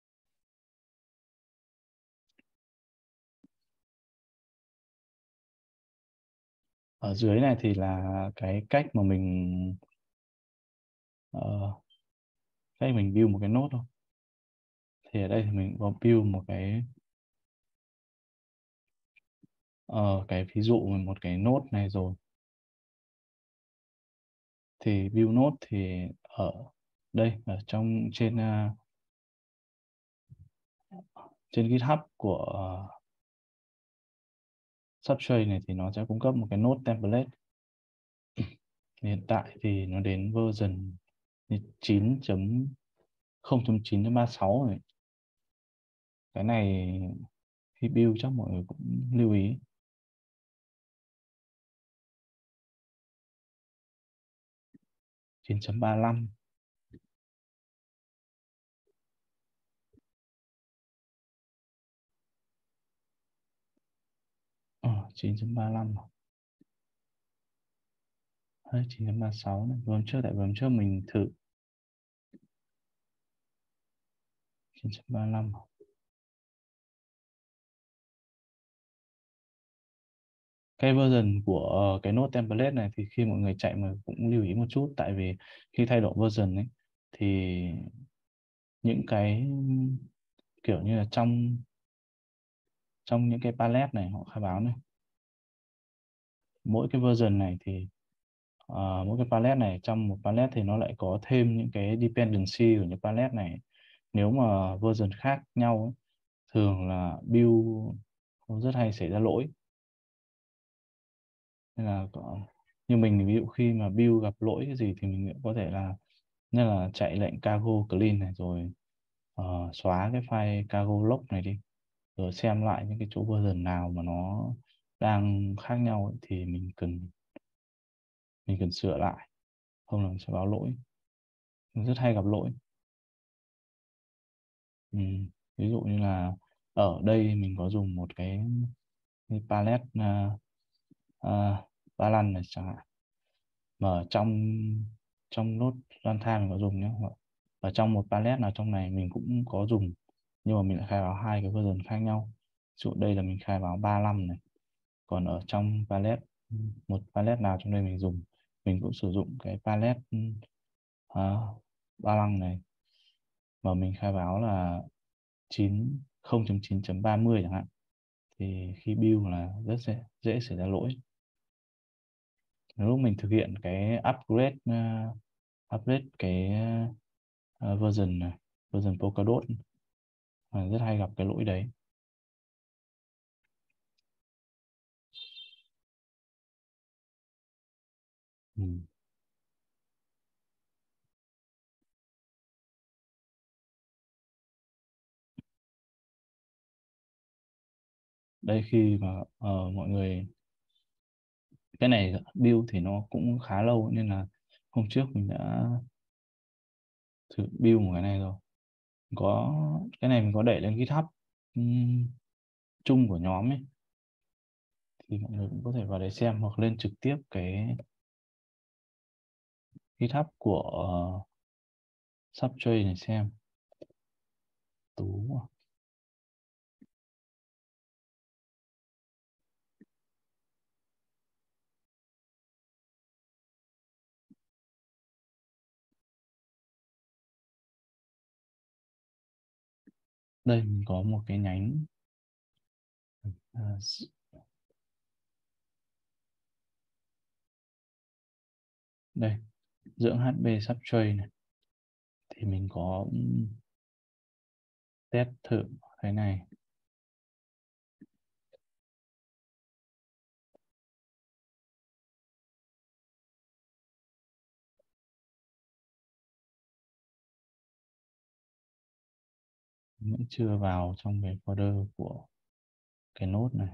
Ở dưới này thì là cái cách mà mình uh, cách mình build một cái node thôi. Thì ở đây thì mình có build một cái uh, cái ví dụ về một cái node này rồi. Thì build node thì ở đây ở trong trên uh, trên GitHub của uh, Substrate này thì nó sẽ cung cấp một cái node template. Hiện tại thì nó đến version chín chấm không chấm chín chấm ba mươi sáu rồi. Cái này khi build chắc mọi người cũng lưu ý. chín chấm ba mươi lăm. Ờ, chín chấm ba mươi lăm. Hay chín chấm ba mươi sáu này. Vừa hôm trước tại vừa hôm trước mình thử chín chấm ba mươi lăm. Cái version của uh, cái node template này thì khi mọi người chạy mà cũng lưu ý một chút, tại vì khi thay đổi version ấy thì những cái kiểu như là trong trong những cái palette này họ khai báo này, mỗi cái version này thì uh, mỗi cái palette này trong một palette thì nó lại có thêm những cái dependency của những palette này. Nếu mà version khác nhau ấy, thường là build rất hay xảy ra lỗi. Nên là có, như mình ví dụ khi mà build gặp lỗi cái gì thì mình có thể là nên là chạy lệnh cargo clean này rồi uh, xóa cái file cargo log này đi, rồi xem lại những cái chỗ version nào mà nó đang khác nhau ấy, thì mình cần mình cần sửa lại, không là sẽ báo lỗi. Mình rất hay gặp lỗi. Ừ. Ví dụ như là ở đây mình có dùng một cái, cái palette uh, uh, balance này chẳng hạn, mà ở trong trong nốt runtime mình có dùng nhé, và trong một palette nào trong này mình cũng có dùng, nhưng mà mình lại khai báo hai cái version khác nhau. Ví dụ đây là mình khai báo ba mươi lăm này, còn ở trong palette, một palette nào trong đây mình dùng, mình cũng sử dụng cái palette uh, ba mươi lăm này, mà mình khai báo là chín không chấm chín chấm ba mươi chẳng hạn, thì khi build là rất dễ, dễ xảy ra lỗi. Lúc mình thực hiện cái upgrade uh, upgrade cái uh, version này, version Polkadot, uh, rất hay gặp cái lỗi đấy. Ừ. Đây khi mà uh, mọi người, cái này build thì nó cũng khá lâu, nên là hôm trước mình đã thử build một cái này rồi. Có cái này mình có đẩy lên GitHub um, chung của nhóm ấy, thì mọi người cũng có thể vào đấy xem, hoặc lên trực tiếp cái GitHub của uh, Subtrade này xem. Tú đây mình có một cái nhánh à, đây dưỡng hát bê Subtrade này, thì mình có test thử cái này. Vẫn chưa vào trong cái folder của cái node này.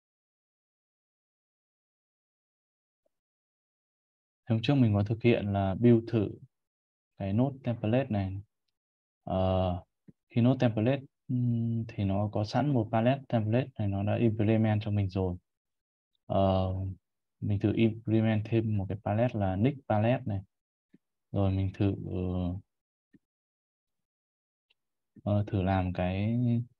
Hôm trước mình có thực hiện là build thử cái node template này. Ờ, khi node template thì nó có sẵn một palette template này, nó đã implement cho mình rồi. Ờ, mình thử implement thêm một cái palette là nick palette này, rồi mình thử uh, thử làm cái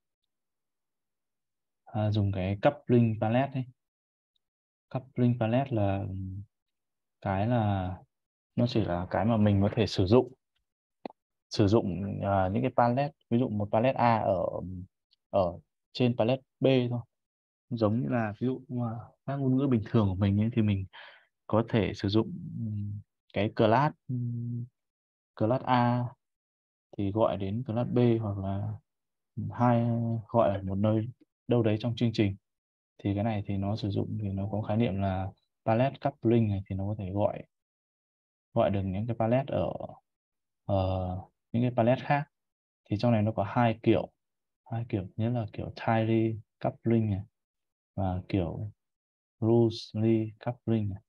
uh, dùng cái coupling palette ấy. Coupling palette là cái là nó chỉ là cái mà mình có thể sử dụng sử dụng uh, những cái palette, ví dụ một palette A ở ở trên palette B thôi, giống như là ví dụ mà các ngôn ngữ bình thường của mình ấy, thì mình có thể sử dụng cái class class A thì gọi đến class B, hoặc là hai gọi ở một nơi đâu đấy trong chương trình. Thì cái này thì nó sử dụng thì nó có khái niệm là palette coupling này, thì nó có thể gọi gọi được những cái palette ở uh, những cái palette khác. Thì trong này nó có hai kiểu hai kiểu nhất là kiểu tightly coupling này, và kiểu loosely coupling này.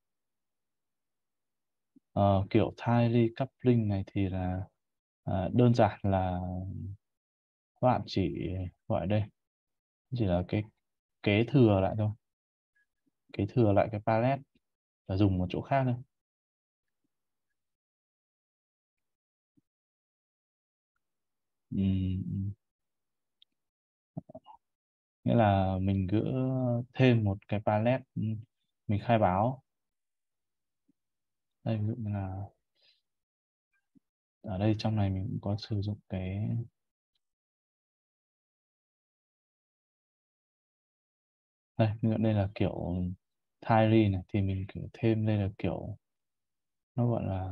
Uh, kiểu tightly coupling này thì là uh, đơn giản là các bạn chỉ gọi đây chỉ là cái kế thừa lại thôi, kế thừa lại cái palette và dùng một chỗ khác thôi. Uhm. Nghĩa là mình cứ thêm một cái palette mình khai báo. Đây ví dụ như là ở đây trong này mình cũng có sử dụng cái đây, ví dụ đây là kiểu tidy này, thì mình kiểu thêm đây là kiểu nó gọi là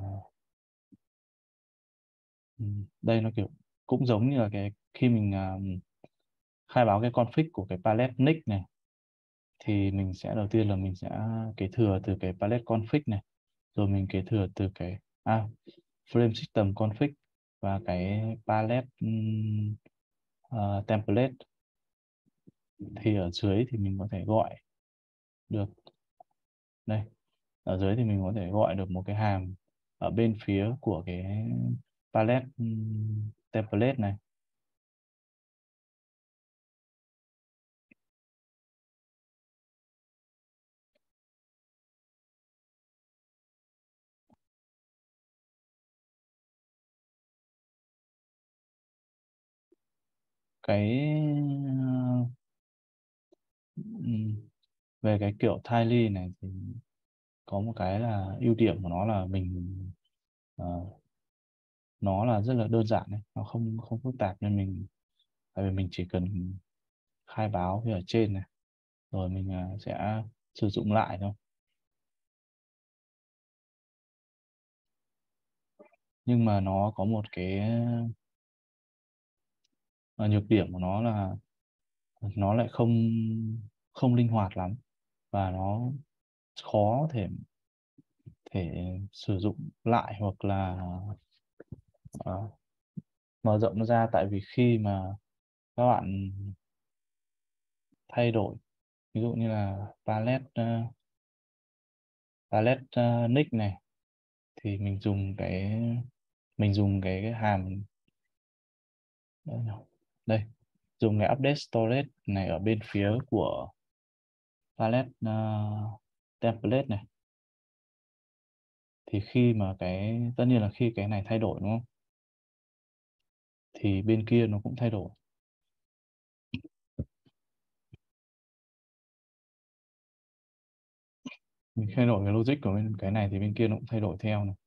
đây nó kiểu cũng giống như là cái khi mình uh, khai báo cái config của cái palette nick này, thì mình sẽ đầu tiên là mình sẽ kế thừa từ cái palette config này, rồi mình kế thừa từ cái à, frame system config và cái palette um, uh, template. Thì ở dưới thì mình có thể gọi được đây, ở dưới thì mình có thể gọi được một cái hàm ở bên phía của cái palette um, template này. cái ừm, về cái kiểu Tylee này thì có một cái là ưu điểm của nó là mình ờ, nó là rất là đơn giản đấy, nó không không phức tạp, nên mình tại vì mình chỉ cần khai báo như ở trên này rồi mình à, sẽ sử dụng lại thôi. Nhưng mà nó có một cái à, nhược điểm của nó là nó lại không không linh hoạt lắm, và nó khó thể thể sử dụng lại hoặc là ờ, mở rộng nó ra, tại vì khi mà các bạn thay đổi ví dụ như là palette uh, palette uh, nick này, thì mình dùng cái mình dùng cái, cái hàm đây, nào. Đây dùng cái update storage này ở bên phía của palette uh, template này, thì khi mà cái tất nhiên là khi cái này thay đổi đúng không, thì bên kia nó cũng thay đổi. Mình thay đổi cái logic của bên cái này thì bên kia nó cũng thay đổi theo này.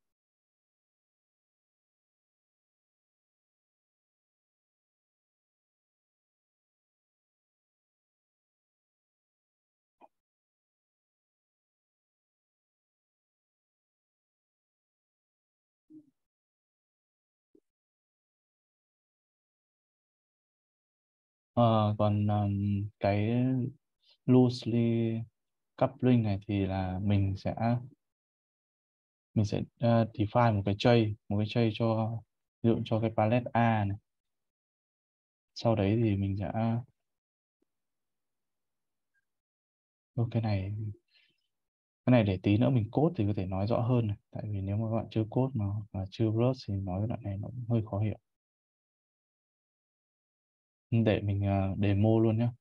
Ờ, còn um, cái loosely coupling này thì là mình sẽ mình sẽ uh, define một cái tray một cái tray cho ví dụ cho cái palette A này, sau đấy thì mình sẽ Ô, cái này cái này để tí nữa mình code thì có thể nói rõ hơn này. Tại vì nếu mà các bạn chưa code mà, mà chưa brush thì nói cái đoạn này nó cũng hơi khó hiểu. Để mình uh, demo luôn nhé.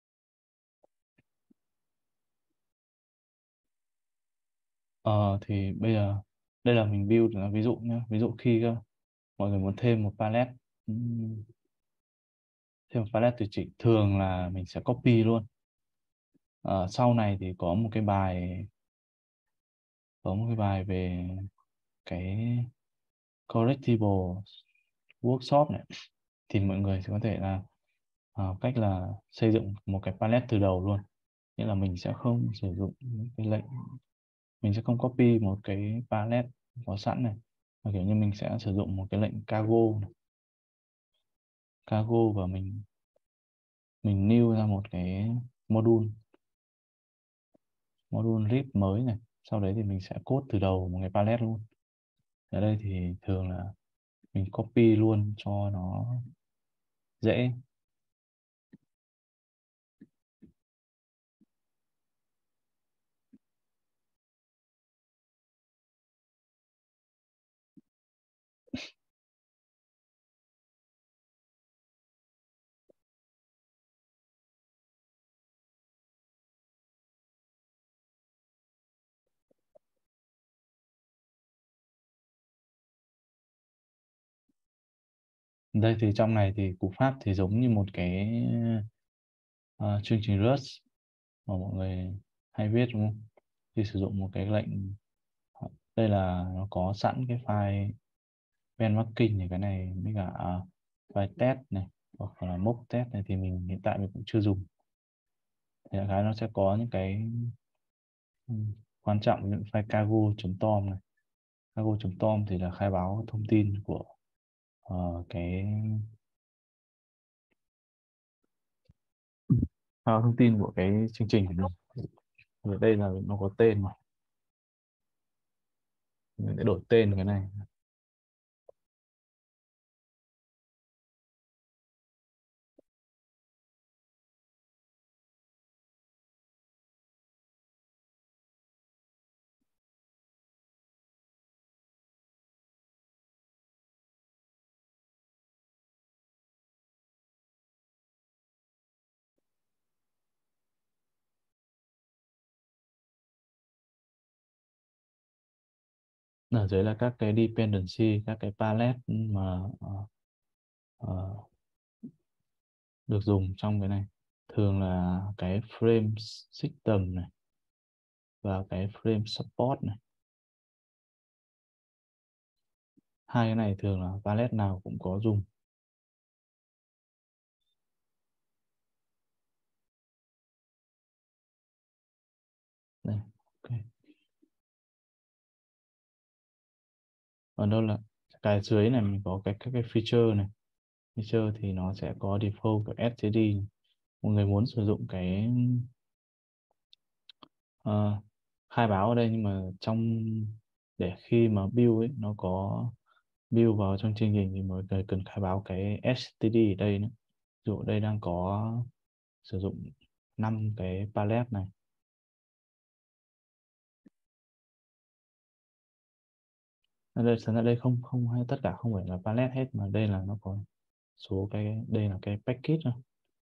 Ờ, thì bây giờ đây là mình build là ví dụ nhé. Ví dụ khi uh, mọi người muốn thêm một palette um, thêm một palette tùy chỉnh, thường là mình sẽ copy luôn. Ờ, sau này thì có một cái bài có một cái bài về cái correctable workshop này, thì mọi người sẽ có thể là uh, cách là xây dựng một cái palette từ đầu luôn. Nghĩa là mình sẽ không sử dụng cái lệnh, mình sẽ không copy một cái palette có sẵn này, mà kiểu như mình sẽ sử dụng một cái lệnh cargo này. Cargo và mình mình new ra một cái module module list mới này, sau đấy thì mình sẽ code từ đầu một cái palette luôn. Ở đây thì thường là mình copy luôn cho nó dễ. Đây thì trong này thì cú pháp thì giống như một cái uh, chương trình Rust mà mọi người hay viết đúng không? Khi sử dụng một cái lệnh, đây là nó có sẵn cái file benchmarking, thì cái này với cả uh, file test này hoặc là mock test này thì mình hiện tại mình cũng chưa dùng. Thì đại khái nó sẽ có những cái um, quan trọng, những file cargo.tom này. Cargo.tom thì là khai báo thông tin của uh, cái uh, thông tin của cái chương trình của mình. Ở đây là nó có tên mà mình sẽ đổi tên cái này. Ở dưới là các cái dependency, các cái palette mà uh, uh, được dùng trong cái này thường là cái frame system này và cái frame support này. Hai cái này thường là palette nào cũng có dùng. Đây, ok. Ở đâu là cái dưới này mình có cái các cái feature này. Feature thì nó sẽ có default của ét tê đê. Mọi người muốn sử dụng cái uh, khai báo ở đây, nhưng mà trong để khi mà build ấy nó có build vào trong chương trình thì mọi người cần khai báo cái ét tê đê ở đây nữa. Ví dụ đây đang có sử dụng năm cái palette này. Ở đây thật ra đây không không hay tất cả không phải là palette hết, mà đây là nó có số cái, đây là cái package thôi.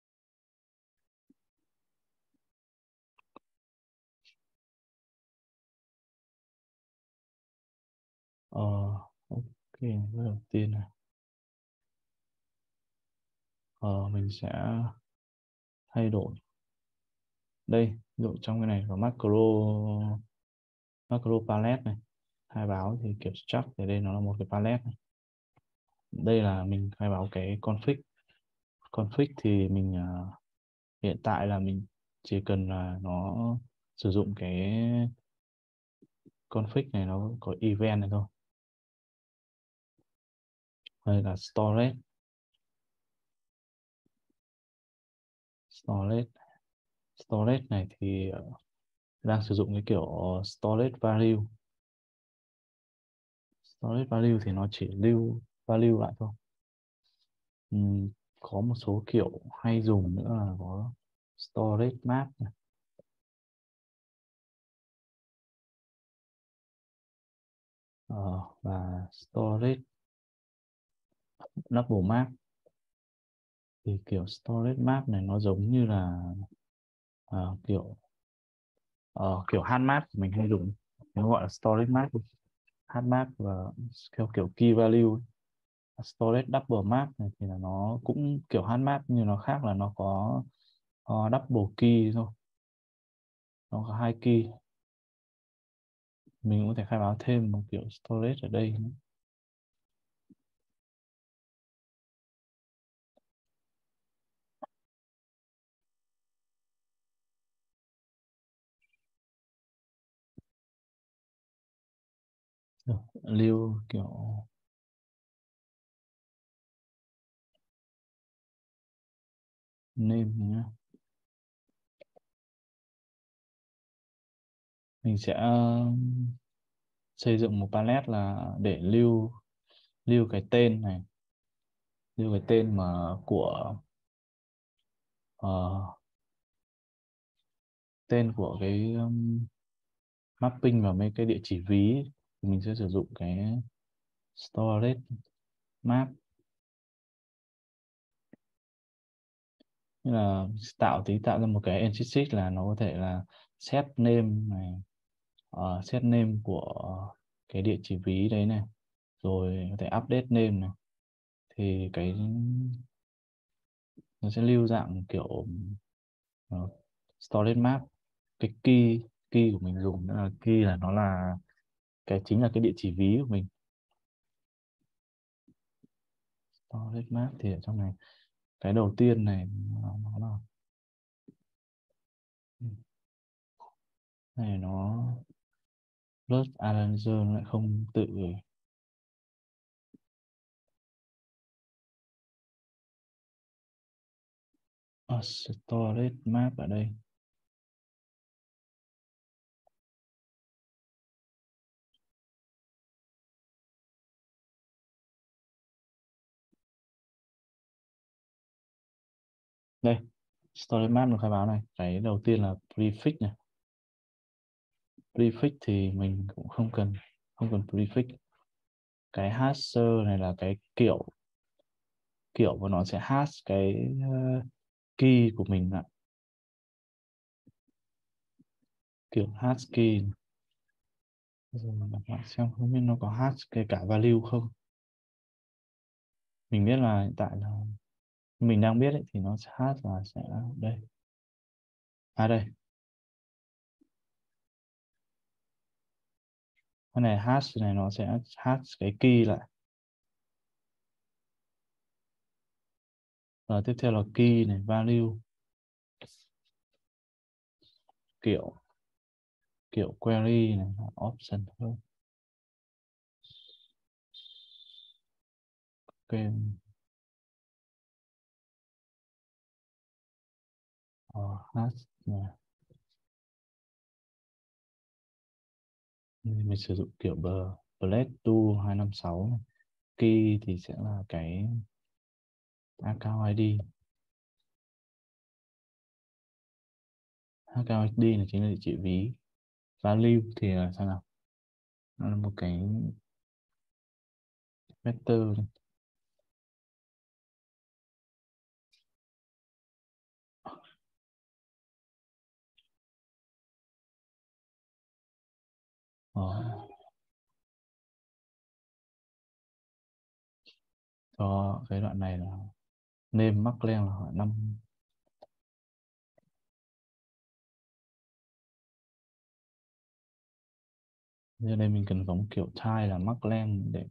Ờ, ok, cái đầu tiên này. Ờ, mình sẽ thay đổi. Đây, ví dụ trong cái này có macro macro palette này. Khai báo thì kiểu struct thì đây nó là một cái palette này. Đây là mình khai báo cái config. Config thì mình uh, hiện tại là mình chỉ cần là nó sử dụng cái config này, nó có event này thôi. Đây là storage. Storage. Storage này thì uh, đang sử dụng cái kiểu storage value. Storage value thì nó chỉ lưu value lại thôi. Uhm, có một số kiểu hay dùng nữa là có storage map này. Ờ, và storage double map. Thì kiểu storage map này nó giống như là uh, kiểu uh, kiểu hard map mình hay dùng, nó gọi là storage map. Hard map và theo kiểu key value. Storage double map này thì là nó cũng kiểu hard map, nhưng nó khác là nó có uh, double key thôi, nó có hai key. Mình cũng có thể khai báo thêm một kiểu storage ở đây nữa. Lưu kiểu name nhé. Mình sẽ xây dựng một palette là để lưu lưu cái tên này, lưu cái tên mà của uh, tên của cái um, mapping vào mấy cái địa chỉ ví. Mình sẽ sử dụng cái storage map. Như là tạo tí tạo ra một cái entity là nó có thể là set name này, uh, set name của cái địa chỉ ví đấy này, rồi có thể update name này. Thì cái nó sẽ lưu dạng kiểu uh, storage map. Cái key key của mình dùng là key là nó là cái chính là cái địa chỉ ví của mình. Storage map thì ở trong này cái đầu tiên này nó, nó là này, nó plus arranger nó lại không tự oh, storage map ở đây. Đây, storage map được khai báo này. Cái đầu tiên là prefix này. Prefix thì mình cũng không cần không cần prefix. Cái hasher này là cái kiểu kiểu và nó sẽ hash cái uh, key của mình ạ. Kiểu hash key. Rồi các bạn xem không biết nó có hash cái cả value không. Mình biết là hiện tại là mình đang biết ấy, thì nó sẽ hash là sẽ đây. À đây. Cái này hash này nó sẽ hash cái key lại. Và tiếp theo là key này, value. Kiểu kiểu query này, option thôi. Ok. Ờ, hash này. Mình sử dụng kiểu bờ blade two hai năm sáu này. Key thì sẽ là cái account i đê. Account i đê này chính là địa chỉ ví. Value thì là sao nào? Nó là một cái vector này. Đó. Cho cái đoạn này là name mắc len là năm. Giờ đây mình cần có một kiểu type là mắc len để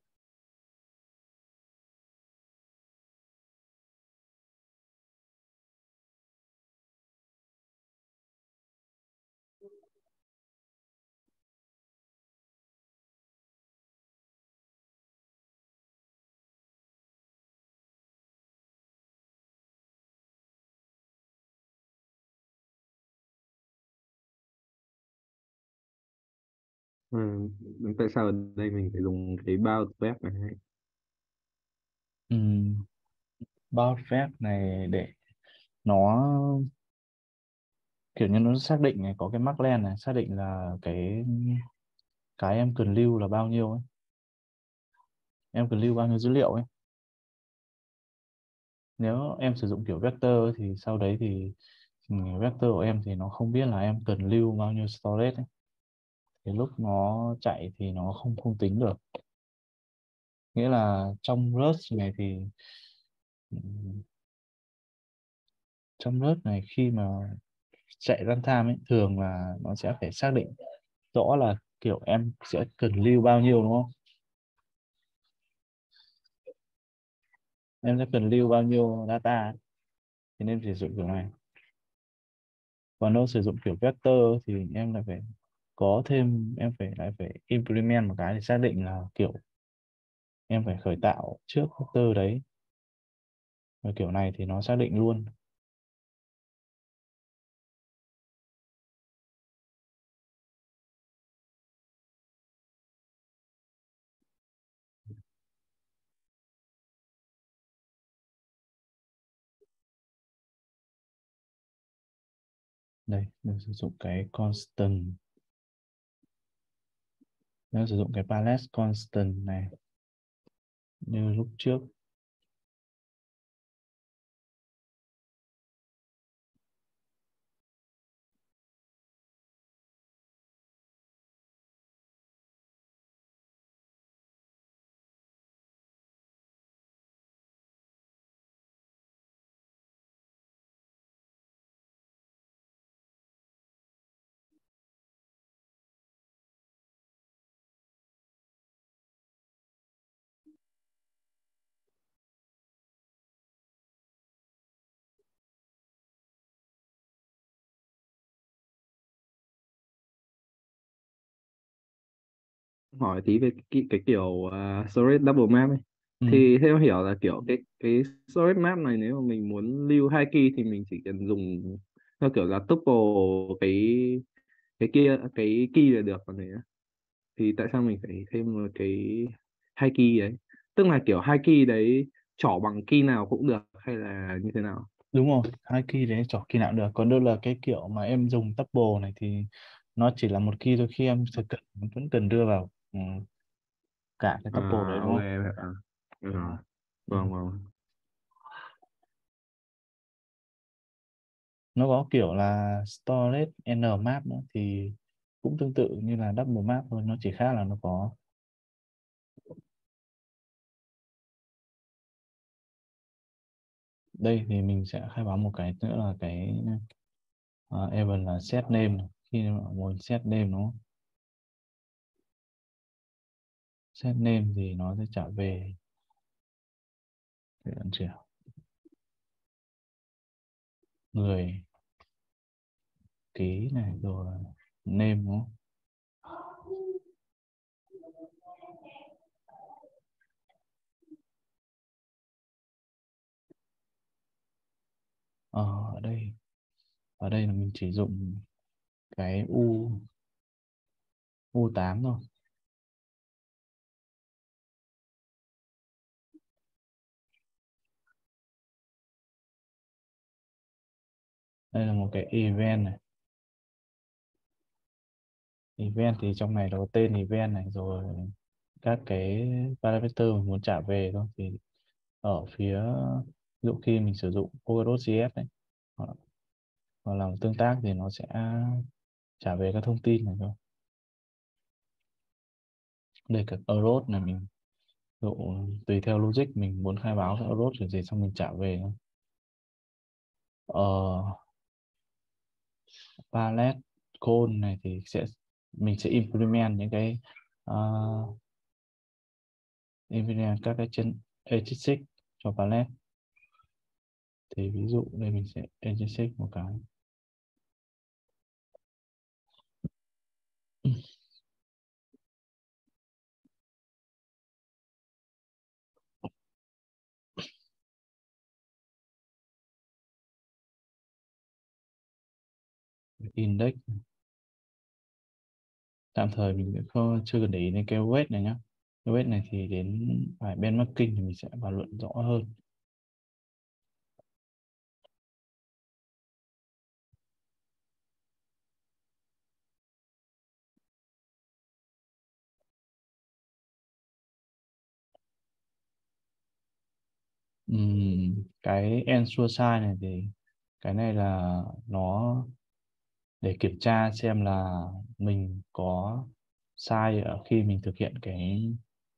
Ừ. Tại sao ở đây mình phải dùng cái bound web này? um, bound phép này để nó kiểu như nó xác định này, có cái mắc len này xác định là cái cái em cần lưu là bao nhiêu ấy. Em cần lưu bao nhiêu dữ liệu ấy. Nếu em sử dụng kiểu vector thì sau đấy thì vector của em thì nó không biết là em cần lưu bao nhiêu storage ấy. Thì lúc nó chạy thì nó không không tính được. Nghĩa là trong Rust này thì trong Rust này khi mà chạy runtime ấy, thường là nó sẽ phải xác định rõ là kiểu em sẽ cần lưu bao nhiêu, đúng không? Em sẽ cần lưu bao nhiêu data thì nên sử dụng kiểu này. Còn nếu sử dụng kiểu vector thì em lại phải có thêm, em phải lại phải implement một cái để xác định là kiểu em phải khởi tạo trước vector đấy. Và kiểu này thì nó xác định luôn. Đây, mình sử dụng cái constant. Nếu sử dụng cái palette constant này như lúc trước. Hỏi tí về cái, cái kiểu uh, storage double map ấy. Ừ. Thì theo hiểu là kiểu cái cái storage map này nếu mà mình muốn lưu hai key thì mình chỉ cần dùng theo kiểu là tuple cái cái kia cái key là được, còn này á, thì tại sao mình phải thêm một cái hai key đấy, tức là kiểu hai key đấy trỏ bằng key nào cũng được hay là như thế nào? Đúng rồi, hai key đấy chọn key nào cũng được. Còn đâu là cái kiểu mà em dùng tuple này thì nó chỉ là một key thôi, khi em sẽ cần vẫn cần đưa vào ừ, cả cái À, tuple đấy, đúng ok. không? À, ừ. Đó. Ừ. Vâng vâng. Nó có kiểu là storage nmap nữa thì cũng tương tự như là double map thôi, nó chỉ khác là nó có đây thì mình sẽ khai báo một cái nữa là cái uh, event là set name. Khi mà muốn set name nó set name thì nó sẽ trả về cái ấn chưa người ký này rồi name đúng không? Ờ, ở đây ở đây là mình chỉ dùng cái u u tám thôi. Đây là một cái event này. Event thì trong này nó có tên event này rồi các cái parameter mình muốn trả về thôi. Thì ở phía ví dụ khi mình sử dụng Polkadot.js này hoặc hoặc làm tương tác thì nó sẽ trả về các thông tin này thôi. Đây các error này mình ví dụ tùy theo logic mình muốn khai báo các error kiểu gì xong mình trả về thôi. Ờ, palette code này thì sẽ mình sẽ implement những cái uh, implement các cái chân agentic cho palette. Thì ví dụ đây mình sẽ agentic một cái index. Tạm thời mình không chưa cần để ý đến cái weight này nhá. Cái weight này thì đến phải benchmarking thì mình sẽ bàn luận rõ hơn. Uhm, cái ensure size này thì cái này là nó để kiểm tra xem là mình có sai ở khi mình thực hiện cái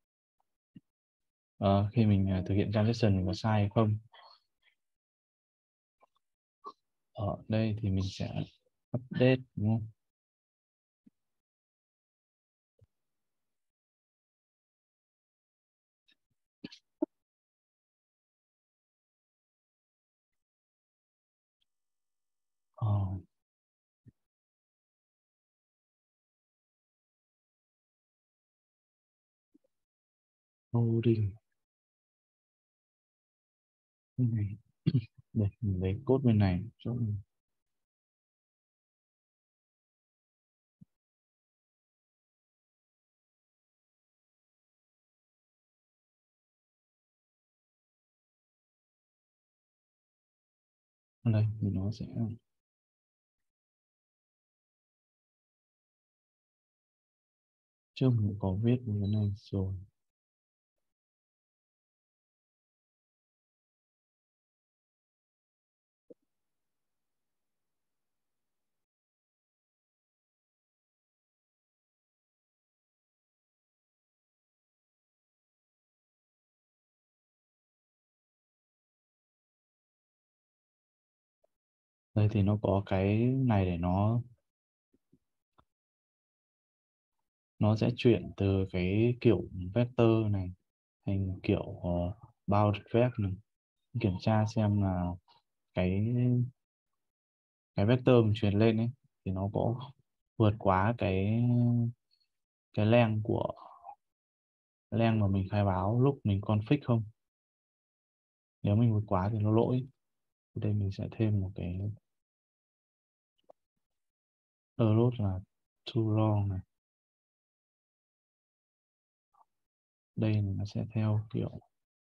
uh, khi mình uh, thực hiện transaction mình có sai hay không. Ở đây thì mình sẽ update đúng không? Ờ. Loading cái này để mình lấy code bên này cho mình. Ở đây thì nó sẽ trước mình có viết cái này rồi. Đây thì nó có cái này để nó nó sẽ chuyển từ cái kiểu vector này thành kiểu uh, bound vec này. Kiểm tra xem là cái cái vector mình truyền lên ấy thì nó có vượt quá cái cái len của len mà mình khai báo lúc mình config không. Nếu mình vượt quá thì nó lỗi. Đây mình sẽ thêm một cái error là too long này. Đây nó sẽ theo kiểu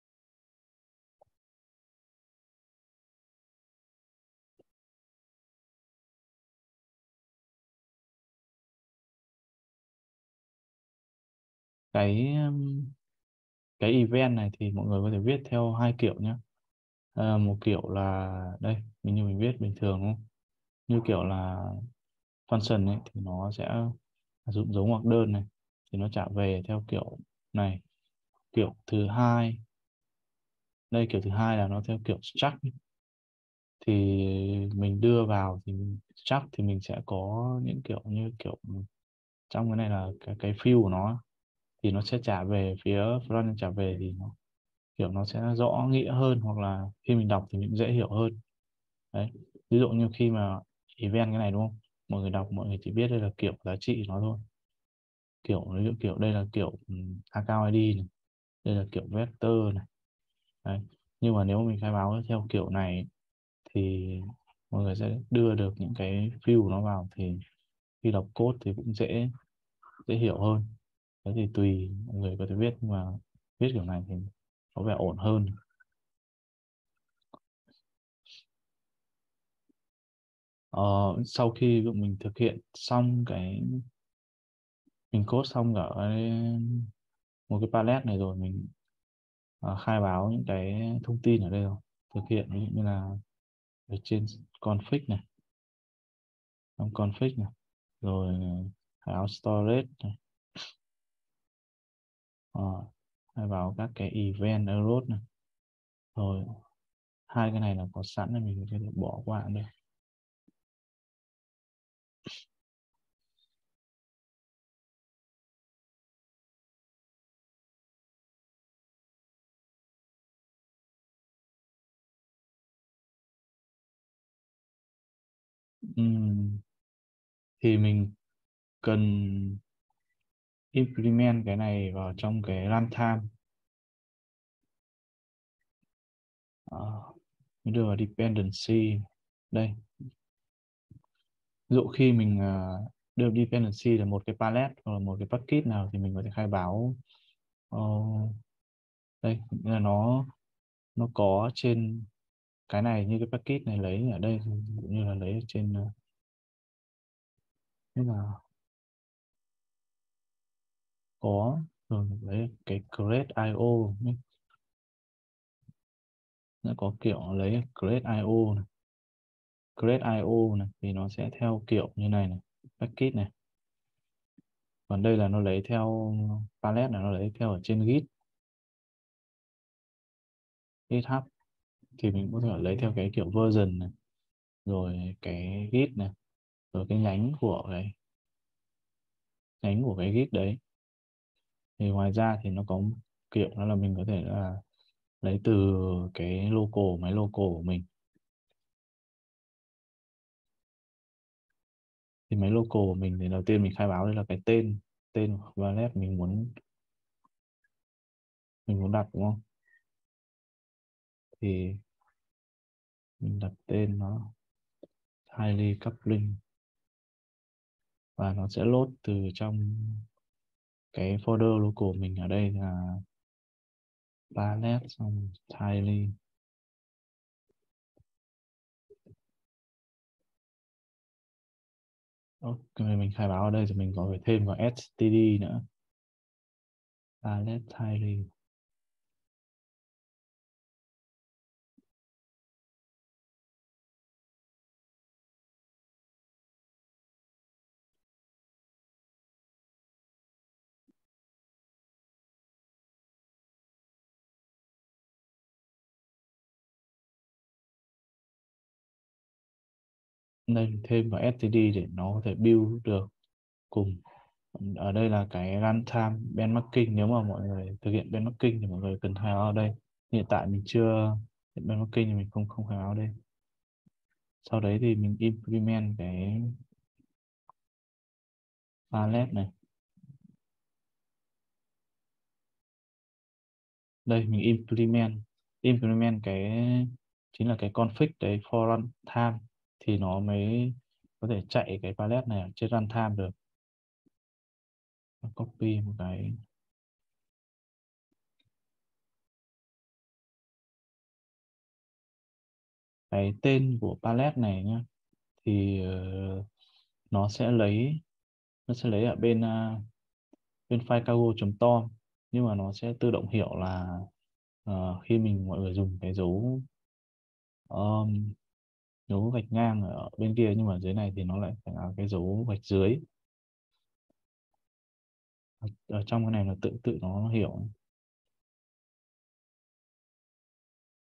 cái cái event này thì mọi người có thể viết theo hai kiểu nhé. À, một kiểu là đây mình như mình viết bình thường đúng không? Như kiểu là function ấy thì nó sẽ dụng dấu ngoặc đơn này thì nó trả về theo kiểu này. Kiểu thứ hai Đây kiểu thứ hai là nó theo kiểu struct, thì mình đưa vào thì mình struct thì mình sẽ có những kiểu như kiểu trong cái này là cái cái field của nó thì nó sẽ trả về phía front, trả về thì nó kiểu nó sẽ rõ nghĩa hơn, hoặc là khi mình đọc thì mình dễ hiểu hơn. Đấy, ví dụ như khi mà event cái này đúng không, mọi người đọc mọi người chỉ biết đây là kiểu giá trị nó thôi, kiểu ví dụ kiểu đây là kiểu um, account i đê này, đây là kiểu vector này. Đấy. Nhưng mà nếu mình khai báo theo kiểu này thì mọi người sẽ đưa được những cái field của nó vào, thì khi đọc code thì cũng dễ dễ hiểu hơn. Thế thì tùy mọi người có thể viết, nhưng mà viết kiểu này thì có vẻ ổn hơn. Ờ, sau khi mình thực hiện xong cái mình code xong cả cái, một cái palette này rồi, mình uh, khai báo những cái thông tin ở đây rồi, thực hiện ví dụ như là ở trên config này, trong config này, rồi khai báo storage này, uh, khai báo các cái event error này, rồi hai cái này là có sẵn nên mình có thể bỏ qua cũng được. Uhm, thì mình cần implement cái này vào trong cái runtime. Uh, mình đưa vào dependency đây. Ví dụ khi mình uh, đưa dependency là một cái palette hoặc là một cái package nào thì mình có thể khai báo uh, đây là nó nó có trên cái này, như cái package này lấy ở đây cũng như là lấy ở trên uh, thế là có rồi lấy cái create i o nhé. Nó có kiểu lấy create i o này, create i o này thì nó sẽ theo kiểu như này này, package này. Còn đây là nó lấy theo palette, là nó lấy theo ở trên git GitHub, thì mình có thể lấy theo cái kiểu version này, rồi cái git này, rồi cái nhánh của cái nhánh của cái git đấy. Thì ngoài ra thì nó có kiểu đó là mình có thể là lấy từ cái local, máy local của mình. Thì máy local của mình thì đầu tiên mình khai báo đây là cái tên tên của wallet mình muốn mình muốn đặt đúng không, thì mình đặt tên nó highly coupling, và nó sẽ load từ trong cái folder local của mình. Ở đây là palette xong highly. Ok, mình khai báo ở đây thì mình có phải thêm vào std nữa, palette highly. Đây thêm vào std để nó có thể build được cùng. Ở đây là cái runtime benchmarking, nếu mà mọi người thực hiện benchmarking thì mọi người cần khai báo ở đây. Hiện tại mình chưa hiện benchmarking thì mình không không khai báo ở đây. Sau đấy thì mình implement cái palette này. Đây mình implement implement cái chính là cái config đấy for runtime, thì nó mới có thể chạy cái palette này ở trên runtime được. Copy một cái cái tên của palette này nhá, thì uh, nó sẽ lấy nó sẽ lấy ở bên uh, bên file cargo.tom, nhưng mà nó sẽ tự động hiểu là uh, khi mình mọi người dùng cái dấu um, dấu gạch ngang ở bên kia, nhưng mà dưới này thì nó lại phải là cái dấu gạch dưới. Ở, ở trong cái này là tự tự nó hiểu.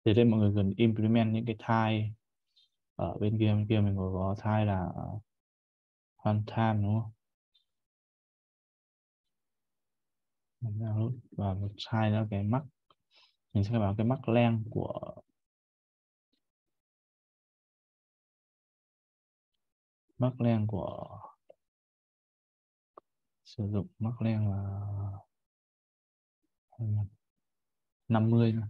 Thì đây mọi người cần implement những cái tile ở bên kia, bên kia mình có tile là runtime đúng không? Và một tile là cái max, mình sẽ báo cái max length của max length của sử dụng max length là năm mươi thôi.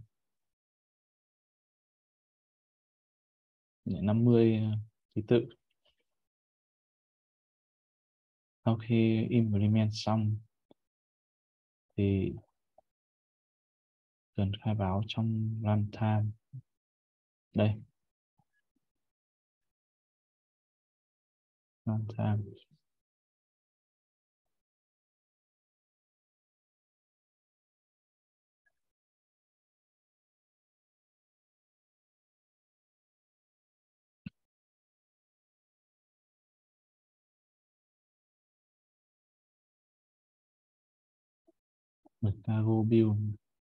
năm mươi ký tự. Sau khi implement xong thì cần khai báo trong runtime. Đây, runtime. Được cargo build.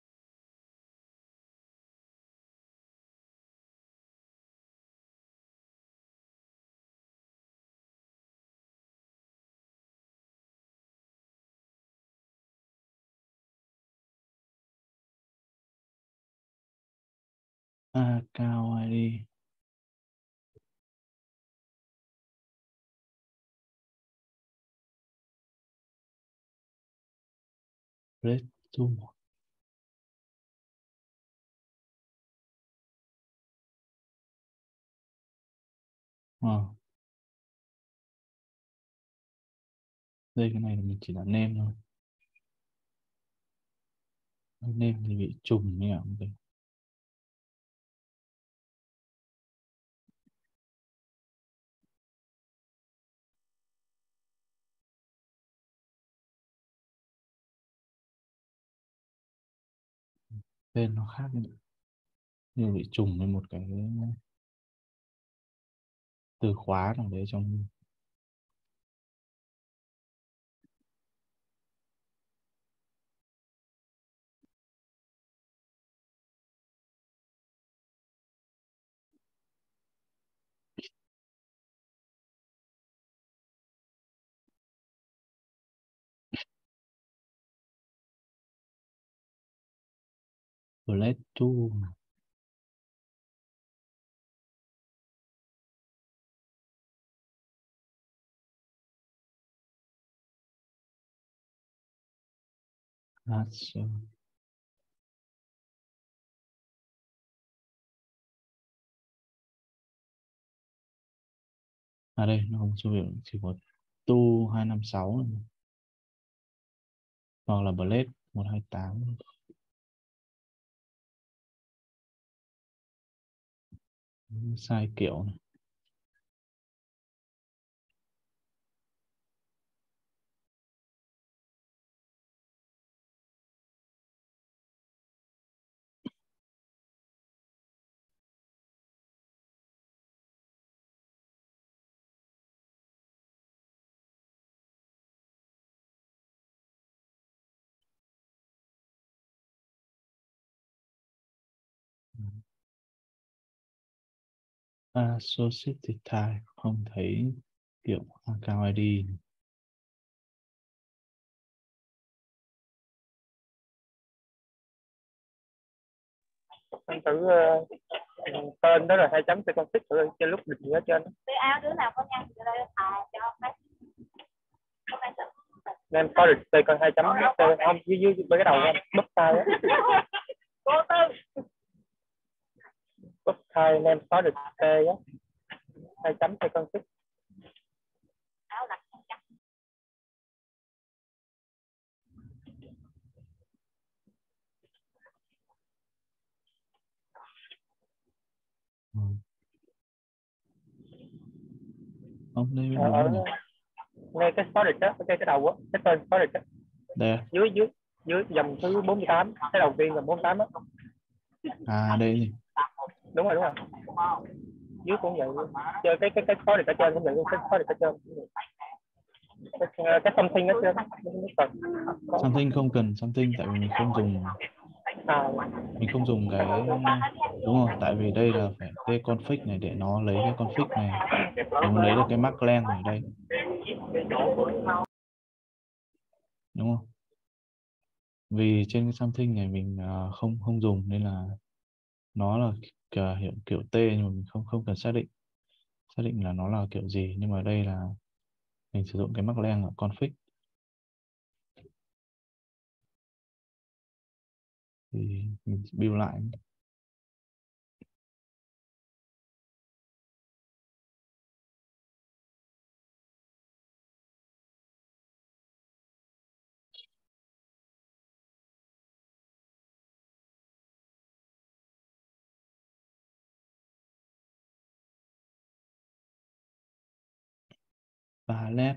Account i đê. Red tool. Ờ. Đây cái này là mình chỉ là name thôi. Name thì bị trùng như nào đây. Tên nó khác nữa. Nhưng bị trùng với một cái từ khóa nào đấy trong Blade tool. That's uh, à đây nó không số hiệu, chỉ có tu hai năm sáu này. Hoặc là Blade một hai tám. Sai kiểu này. Associated type không thấy kiểu account i đê. Anh thử uh, tên đó là hai chấm config thử trên lúc định ở trên. Cái áo đứa nào có nhăn thì đây thà cho mấy. Name storage t con hai chấm không dưới dưới với cái đầu anh búp tay á. Cô Tư. Búp tay name storage t á. hai chấm t config. Áo đặt chắc. Ừ. Không đây Ờ, ở đúng ngay cái storage đó, cái cái đầu á, cái tên storage đó. đây. Dưới dưới dưới dòng thứ bốn mươi tám, cái đầu tiên là bốn mươi tám á. À đây gì? Đúng rồi đúng rồi. Dưới cũng vậy. Chơi cái cái cái storage ở trên cũng vậy, cái storage ở trên. Cái cái something ở trên. Something không cần something tại vì mình không dùng À, mình không dùng cái đúng không? Tại vì đây là phải cái config này để nó lấy cái config này để nó lấy được cái mắc len ở đây, đúng không? Vì trên cái something này mình uh, không không dùng nên là nó là kiểu, hiệu kiểu T nhưng mà mình không không cần xác định xác định là nó là kiểu gì, nhưng mà đây là mình sử dụng cái mắc len ở config thì mình build lại. Và led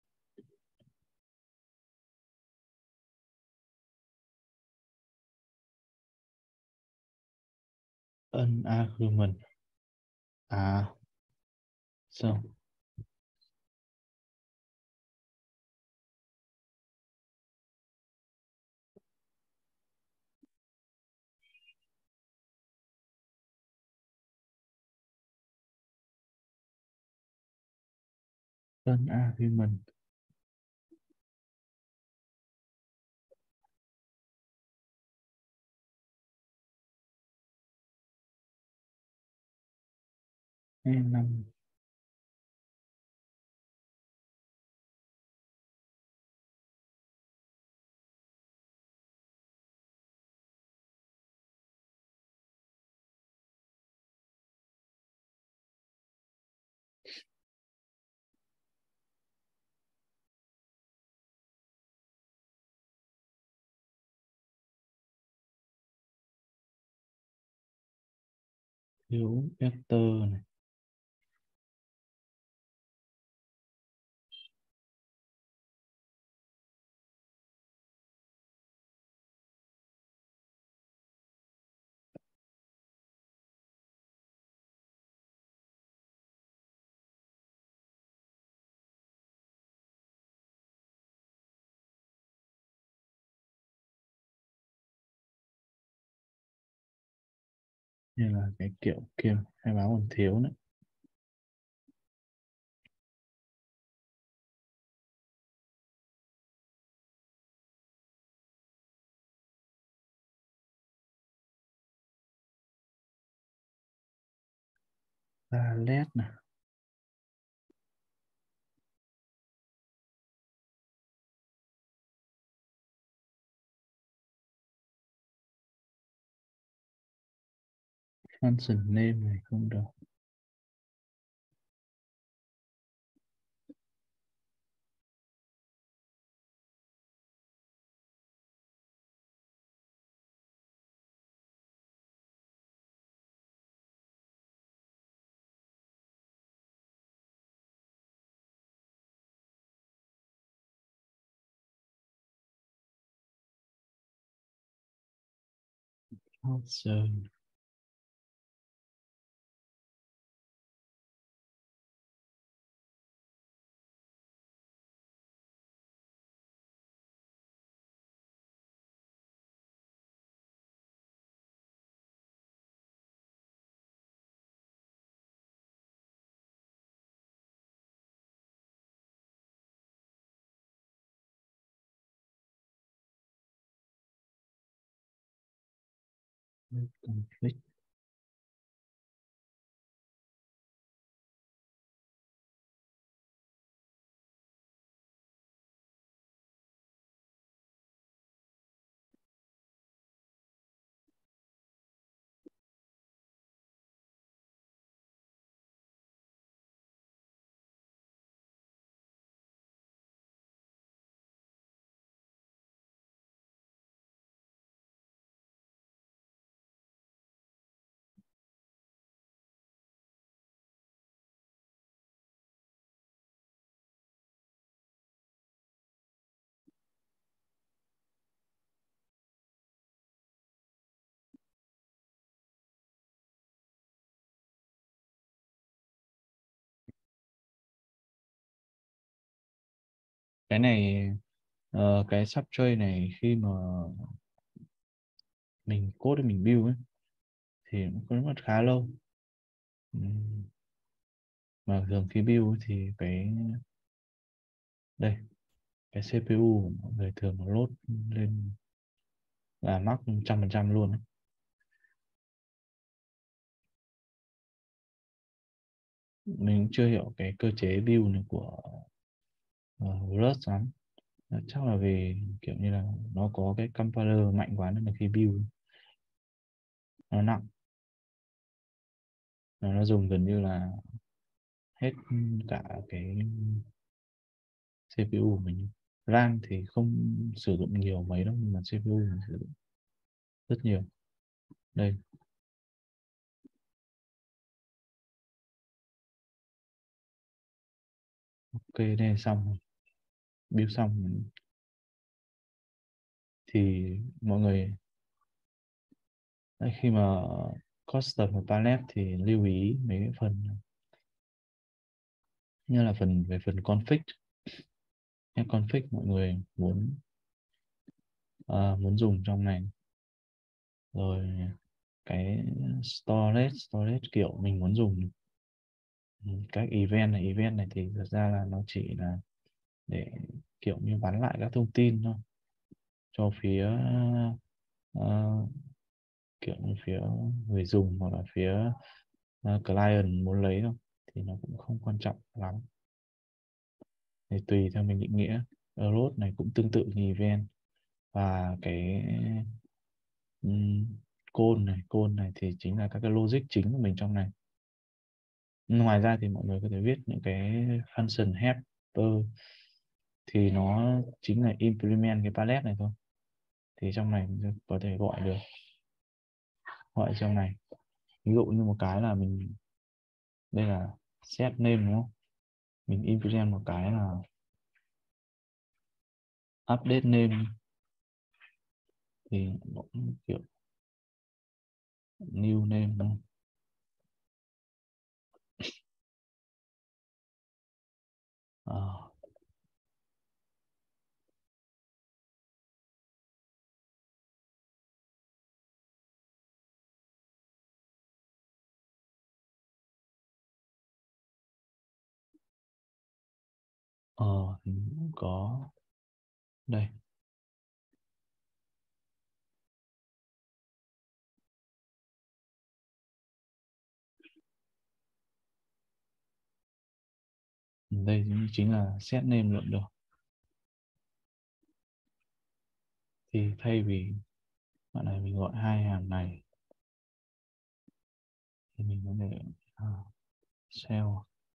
an agreement à xong an agreement e năm thiếu vector này. Như là cái kiểu kia khai báo còn thiếu nữa. Và led này. Function name này không được. Also conflict. Cái này uh, cái substrate này khi mà mình code mình build ấy thì cũng mất khá lâu. Ừm, mà thường khi build thì cái đây cái xê pê u của mọi người thường nó load lên là max một trăm phần trăm luôn ấy. Mình chưa hiểu cái cơ chế build này của uh, Rust lắm. Chắc là vì kiểu như là nó có cái compiler mạnh quá nên là khi build nó nặng, nó dùng gần như là hết cả cái xê pê u của mình. RAM thì không sử dụng nhiều mấy đâu, nhưng mà xê pê u mình sử dụng rất nhiều. Đây ok, đây xong rồi. Build xong thì mọi người khi mà custom và palette thì lưu ý mấy cái phần như là phần về phần config. Cái config mọi người muốn uh, muốn dùng trong này, rồi cái storage storage kiểu mình muốn dùng. Các event này event này thì thật ra là nó chỉ là để kiểu như bắn lại các thông tin thôi cho phía uh, kiểu như phía người dùng hoặc là phía uh, client muốn lấy thôi, thì nó cũng không quan trọng lắm. Thì tùy theo mình định nghĩa. Load này cũng tương tự như event, và cái um, code này code này thì chính là các cái logic chính của mình trong này. Ngoài ra thì mọi người có thể viết những cái function helper thì nó chính là implement cái palette này thôi. Thì trong này mình có thể gọi được, gọi trong này ví dụ như một cái là mình đây là set name đúng không, mình implement một cái là update name thì cũng kiểu new name đúng không? À, ờ cũng có đây đây chính là set name lượng được. Thì thay vì bạn này mình gọi hai hàng này thì mình có thể uh, sell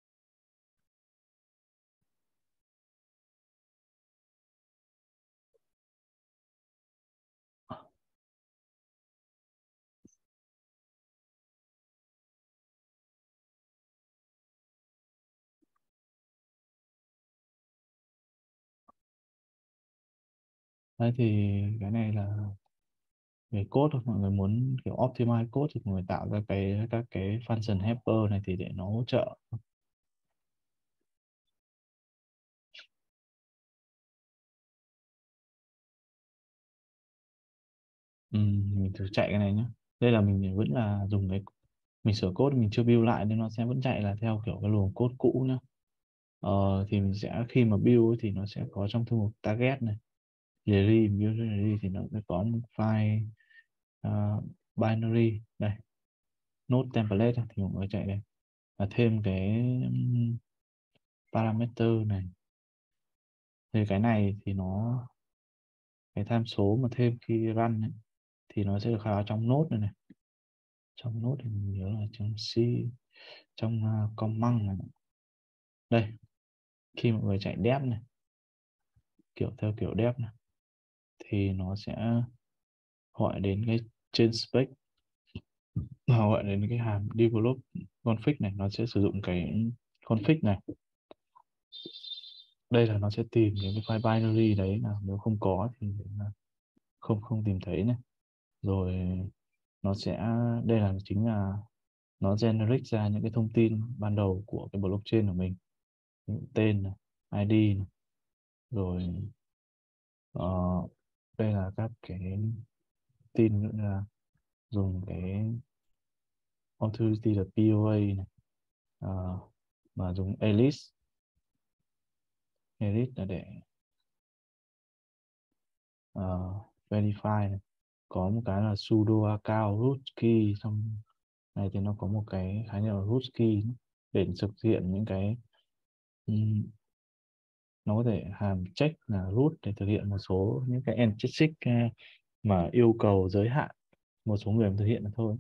đấy. Thì cái này là về code thôi, mọi người muốn kiểu optimize code thì mọi người tạo ra cái các cái function helper này thì để nó hỗ trợ. Ừ, mình thử chạy cái này nhé. Đây là mình vẫn là dùng cái mình sửa code, mình chưa build lại nên nó sẽ vẫn chạy là theo kiểu cái luồng code cũ nhá. Ờ, thì mình sẽ khi mà build thì nó sẽ có trong thư mục target này, Library, build library thì nó sẽ có một file uh, binary đây, node template thì mọi người chạy đây và thêm cái um, parameter này. Thì cái này thì nó cái tham số mà thêm khi run ấy, thì nó sẽ được khai báo trong node này này, trong node thì mình nhớ là trong C, trong uh, command này. Đây khi mọi người chạy dev này, kiểu theo kiểu dev này thì nó sẽ gọi đến cái trên spec, nó gọi đến cái hàm develop config này, nó sẽ sử dụng cái config này. Đây là nó sẽ tìm những cái file binary đấy, là nếu không có thì không không tìm thấy này. Rồi nó sẽ đây là chính là nó generate ra những cái thông tin ban đầu của cái blockchain của mình, tên này, i đê này. Rồi uh, đây là các cái tin nữa là dùng cái authority là pê o a này. À, mà dùng Alice Alice là để uh, verify này. Có một cái là sudo account root key, xong này thì nó có một cái khái niệm là root key để thực hiện những cái um, nó có thể hàm check là root để thực hiện một số những cái encryption uh, mà yêu cầu giới hạn một số người thực hiện là thôi.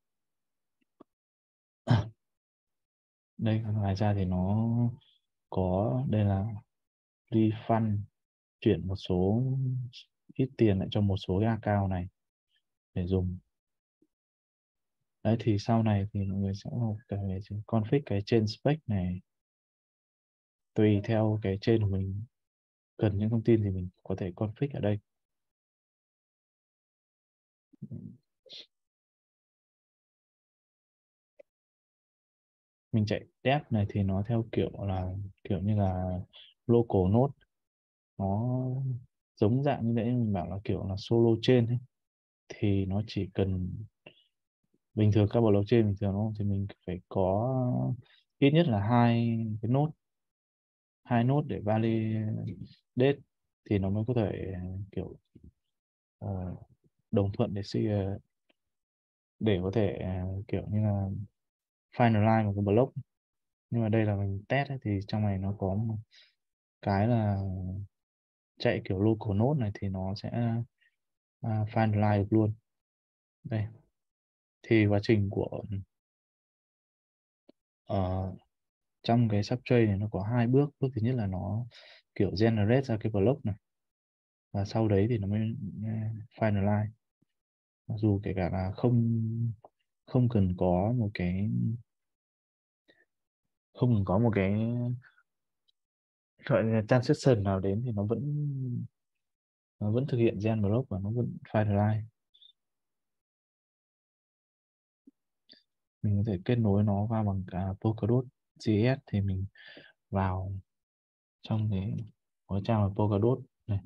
Đây ngoài ra thì nó có đây là refund, chuyển một số ít tiền lại cho một số cái account này để dùng. Đấy thì sau này thì mọi người sẽ học cái config cái trên spec này, tùy theo cái trên của mình cần những thông tin thì mình có thể config ở đây. Mình chạy dev này thì nó theo kiểu là kiểu như là local node, nó giống dạng như đấy mình bảo là kiểu là solo chain ấy. Thì nó chỉ cần bình thường các blockchain bình thường đúng không? Thì mình phải có ít nhất là hai cái node hai node để validate thì nó mới có thể kiểu uh, đồng thuận để uh, để có thể uh, kiểu như là finalize một cái block. Nhưng mà đây là mình test ấy, thì trong này nó có một cái là chạy kiểu local node này thì nó sẽ uh, finalize được luôn. Đây thì quá trình của uh, trong cái subtrade này nó có hai bước. Bước thứ nhất là nó kiểu generate ra cái block này, và sau đấy thì nó mới finalize. Mặc dù kể cả là không không cần có một cái không cần có một cái gọi là transaction nào đến thì nó vẫn nó vẫn thực hiện gen block và nó vẫn finalize. Mình có thể kết nối nó vào bằng cả Polkadot.js thì mình vào trong cái có trang là Polkadot này.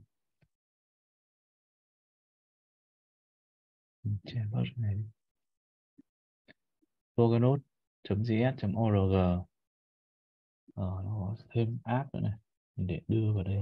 Che bớt này. Polkadot.js.org. Ờ, nó có thêm app nữa này. Mình để đưa vào đây.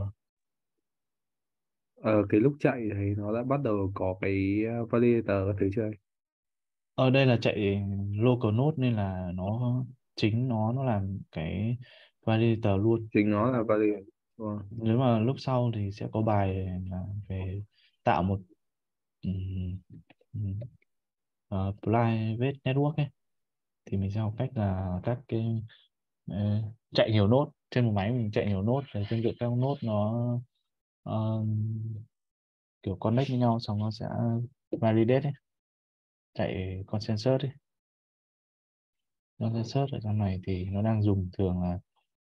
Ờ, cái lúc chạy thì nó đã bắt đầu có cái uh, validator các thứ chưa anh? Ở đây là chạy local node nên là nó chính nó nó làm cái validator luôn. Chính nó là validator. Vâng. Nếu mà lúc sau thì sẽ có bài là về tạo một um, um, uh, private network ấy, thì mình sẽ học cách là các cái uh, chạy nhiều node trên một máy, mình chạy nhiều node để tương tự các node nó uh, kiểu connect với nhau, xong nó sẽ validate ấy. Chạy consensus ấy. Consensus ở trong này thì nó đang dùng thường là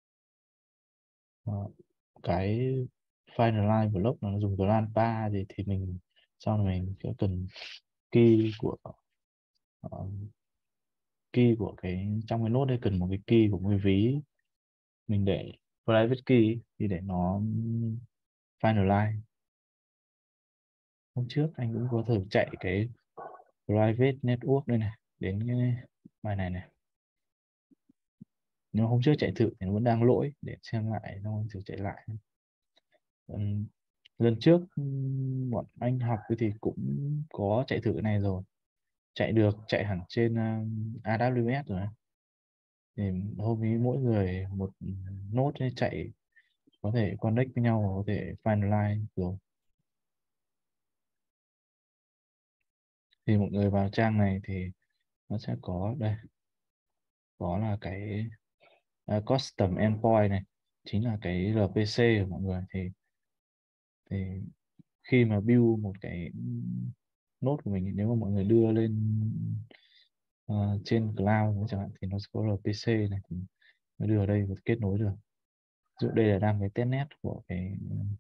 uh, cái finalize block nó dùng grand ba thì thì mình sau này mình sẽ cần key của uh, key của cái trong cái node đây cần một cái key của cái ví mình để private key thì để nó finalize. Hôm trước anh cũng có thử chạy cái private network đây này, đến cái bài này này, nhưng hôm trước chạy thử thì nó vẫn đang lỗi, để xem lại xong thử chạy lại. Um, lần trước bọn anh học thì cũng có chạy thử cái này rồi, chạy được, chạy hẳn trên uh, a vê ét rồi. Thì hôm ấy mỗi người một node chạy có thể connect với nhau và có thể finalize rồi. Thì mọi người vào trang này thì nó sẽ có đây, có là cái uh, custom endpoint này, chính là cái rờ pê xê của mọi người. Thì thì khi mà build một cái node của mình, nếu mà mọi người đưa lên uh, trên cloud chẳng hạn thì nó sẽ có rờ pê xê này, thì mới đưa ở đây và kết nối được. Ví dụ đây là đang cái testnet của cái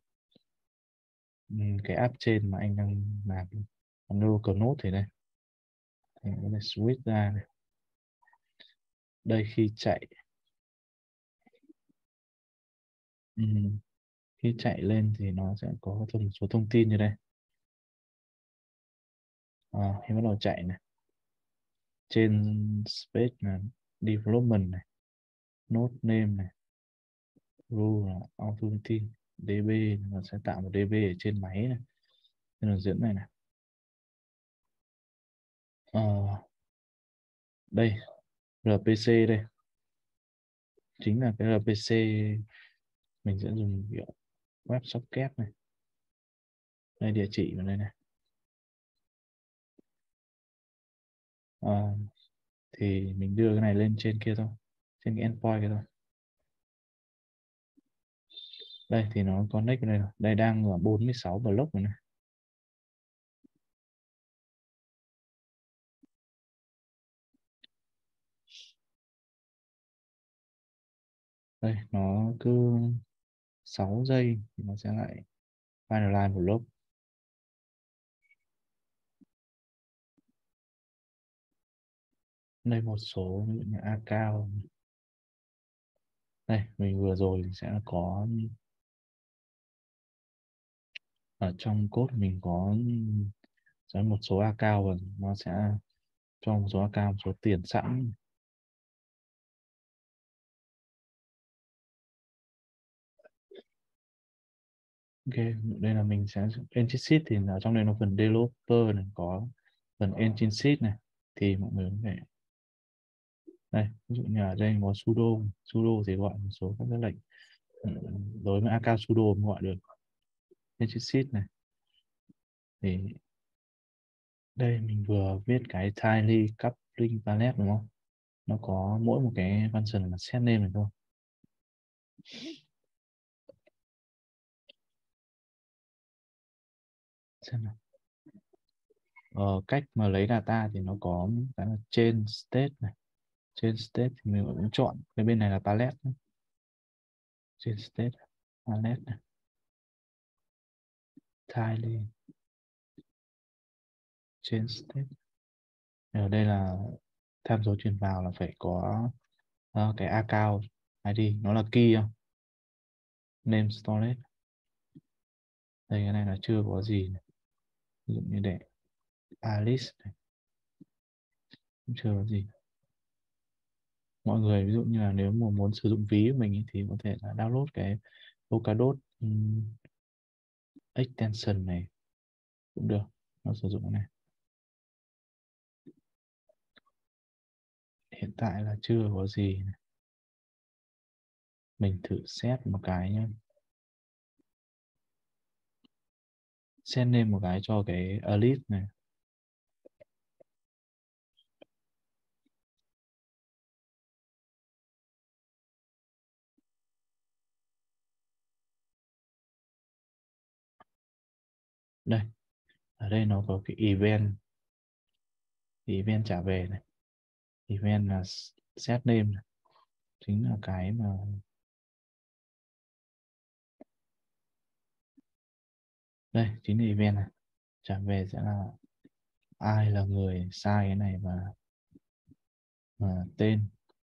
cái app trên mà anh đang làm, local node thì đây, thì có thể switch ra này. Đây khi chạy uhm, khi chạy lên thì nó sẽ có một số thông tin như đây. À, khi bắt đầu chạy này trên space là development này, node name này, rule là authority, db nó sẽ tạo một db ở trên máy này, trên đường dẫn này này. Ờ, đây rờ pê xê đây chính là cái rờ pê xê mình sẽ dùng kiểu WebSocket này, đây địa chỉ vào đây này. Ờ, thì mình đưa cái này lên trên kia thôi, trên cái endpoint kia thôi. Đây thì nó connect vào đây rồi. Đây đang ở bốn mươi sáu block rồi này. Đây nó cứ sáu giây thì nó sẽ lại finalize block. Đây một số ví dụ như account. Đây mình vừa rồi thì sẽ có ở trong code mình có sẽ một số account và nó sẽ cho một số account một số tiền sẵn. Ok, đây là mình sẽ engine sheet thì ở trong đây nó phần developer này, có phần engine sheet này thì mọi người có thể đây ví dụ như ở đây có sudo sudo thì gọi một số các cái lệnh đối với account sudo mới gọi được engine sheet này. Thì đây mình vừa viết cái tightly coupling palette đúng không, nó có mỗi một cái function là set name này thôi. Xem nào. Ờ, cách mà lấy data thì nó có cái là change state này, change state thì mình cũng chọn cái bên này là palette này. Change state palette này, tightly change state. Ở đây là tham số truyền vào là phải có uh, cái account i đê, nó là key không, name storage. Đây cái này là chưa có gì này. Ví dụ như để Alice này, cũng chưa có gì. Mọi người ví dụ như là nếu mà muốn sử dụng ví của mình ý, thì có thể là download cái Polkadot um, extension này cũng được, nó sử dụng cái này. Hiện tại là chưa có gì này. Mình thử set một cái nhé, set name một cái cho cái Alice này. Đây ở đây nó có cái event, event trả về này, event là set name này. Chính là cái mà đây chính là event này, trả về sẽ là ai là người sai cái này và, và tên.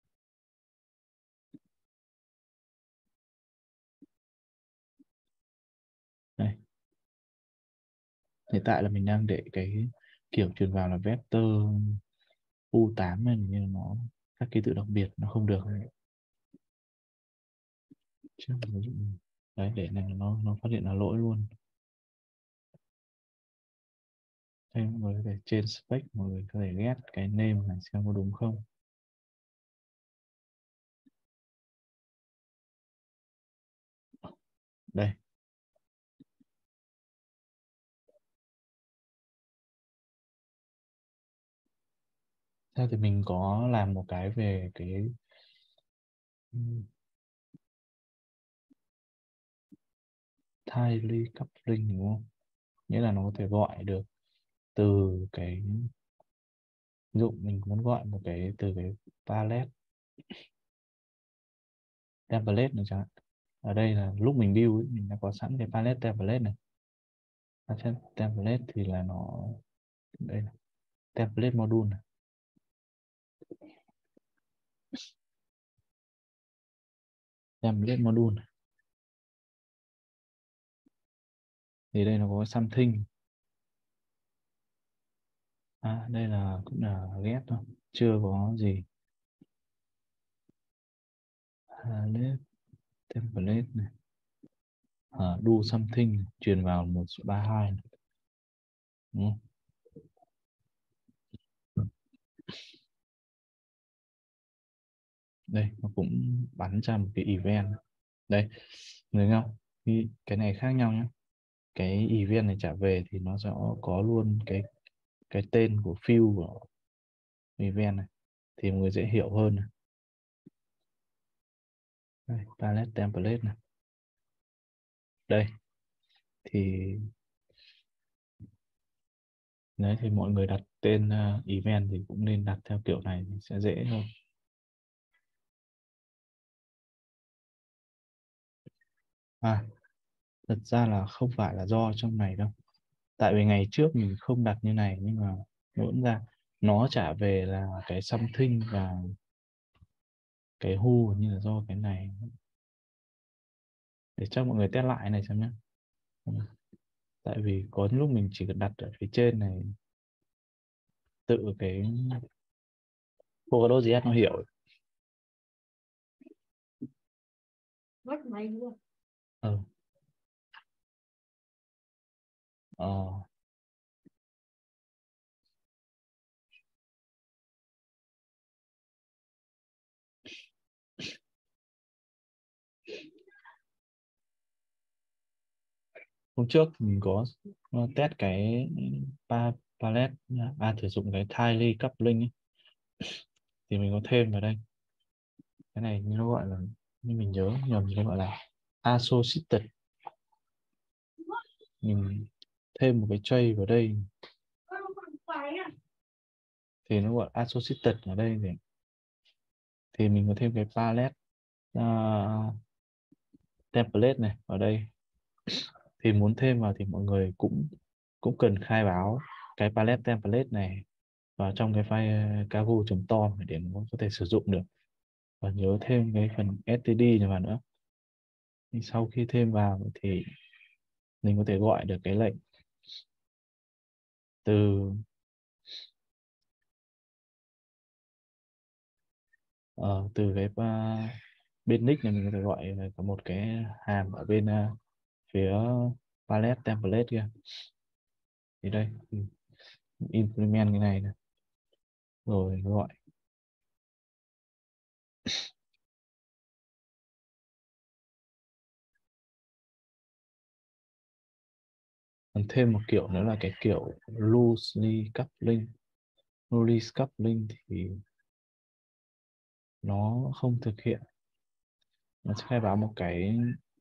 Đây hiện tại là mình đang để cái kiểu truyền vào là vector u tám này, nhưng nó các ký tự đặc biệt nó không được. Chứ ví dụ đấy để này nó nó phát hiện là lỗi luôn. Đây mọi người có thể trên spec mọi người có thể ghét cái name này xem có đúng không. Đây theo thì mình có làm một cái về cái tightly coupling đúng không, nghĩa là nó có thể gọi được từ cái ví dụ mình muốn gọi một cái từ cái palette template này chẳng hạn. Ở đây là lúc mình build ấy, mình đã có sẵn cái palette template này. Palette template thì là nó đây này, template module này. Template module này. Thì đây nó có something. À, đây là cũng là get thôi. chưa có gì. Palette template này, à, do something này, truyền vào một ba hai này. Đúng không? Đây nó cũng bắn ra một cái event đây, thấy không? Cái, cái này khác nhau nhé. Cái event này trả về thì nó sẽ có luôn cái cái tên của field của event này thì mọi người dễ hiểu hơn này. Đây, palette template này. Đây thì đấy thì mọi người đặt tên uh, event thì cũng nên đặt theo kiểu này thì sẽ dễ hơn. À, thật ra là không phải là do trong này đâu. Tại vì ngày trước mình không đặt như này nhưng mà vẫn ra nó trả về là cái something và cái who như là do cái này. Để cho mọi người test lại này xem nhé. Tại vì có lúc mình chỉ cần đặt ở phía trên này tự cái Polkadot nó hiểu. mất máy luôn. Ừ. Ờ. Hôm trước mình có test cái pa palette à, sử dụng cái Tiley coupling ấy. Thì mình có thêm vào đây cái này như nó gọi là, như mình nhớ nhầm thì nó gọi là associated. Mình thêm một cái tray vào đây thì nó gọi associated ở đây thì thì mình có thêm cái palette uh, template này ở đây. Thì muốn thêm vào thì mọi người cũng cũng cần khai báo cái palette template này vào trong cái file cargo.tom để nó có thể sử dụng được, và nhớ thêm cái phần ét tê đê này vào nữa. Thì sau khi thêm vào thì mình có thể gọi được cái lệnh từ uh, từ cái uh, bên nick này, mình có thể gọi có một cái hàm ở bên uh, phía palette template kia. Thì đây implement cái này, này. Rồi gọi còn thêm một kiểu nữa là cái kiểu loosely coupling. Loosely coupling thì nó không thực hiện, nó sẽ khai báo một cái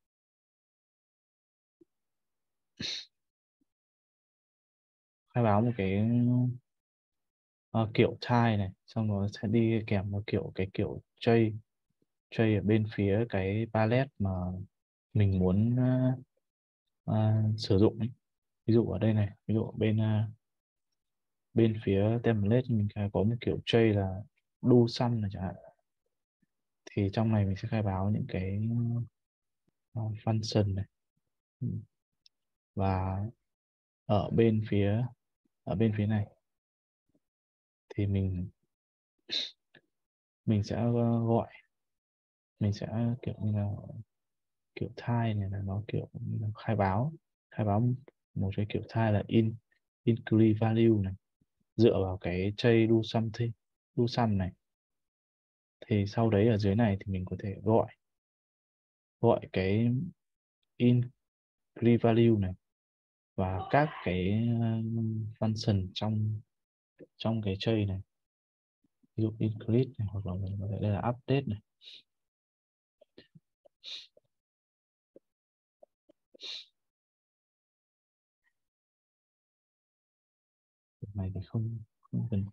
khai báo một cái uh, kiểu tile này, xong rồi sẽ đi kèm một kiểu cái kiểu tray tray ở bên phía cái palette mà mình muốn uh, uh, sử dụng ấy. Ví dụ ở đây này, ví dụ bên uh, bên phía template mình có một kiểu tray là do sum này chẳng hạn, thì trong này mình sẽ khai báo những cái uh, function này. Và ở bên phía ở bên phía này thì mình mình sẽ gọi mình sẽ kiểu như là kiểu tile này là nó kiểu như là khai báo khai báo một cái kiểu tile là in include value này, dựa vào cái tray do something do sum này. Thì sau đấy ở dưới này thì mình có thể gọi gọi cái include value này và các cái function trong trong cái tray này, ví dụ include này, hoặc là mình có thể đây là update này. Cái này thì không không cần,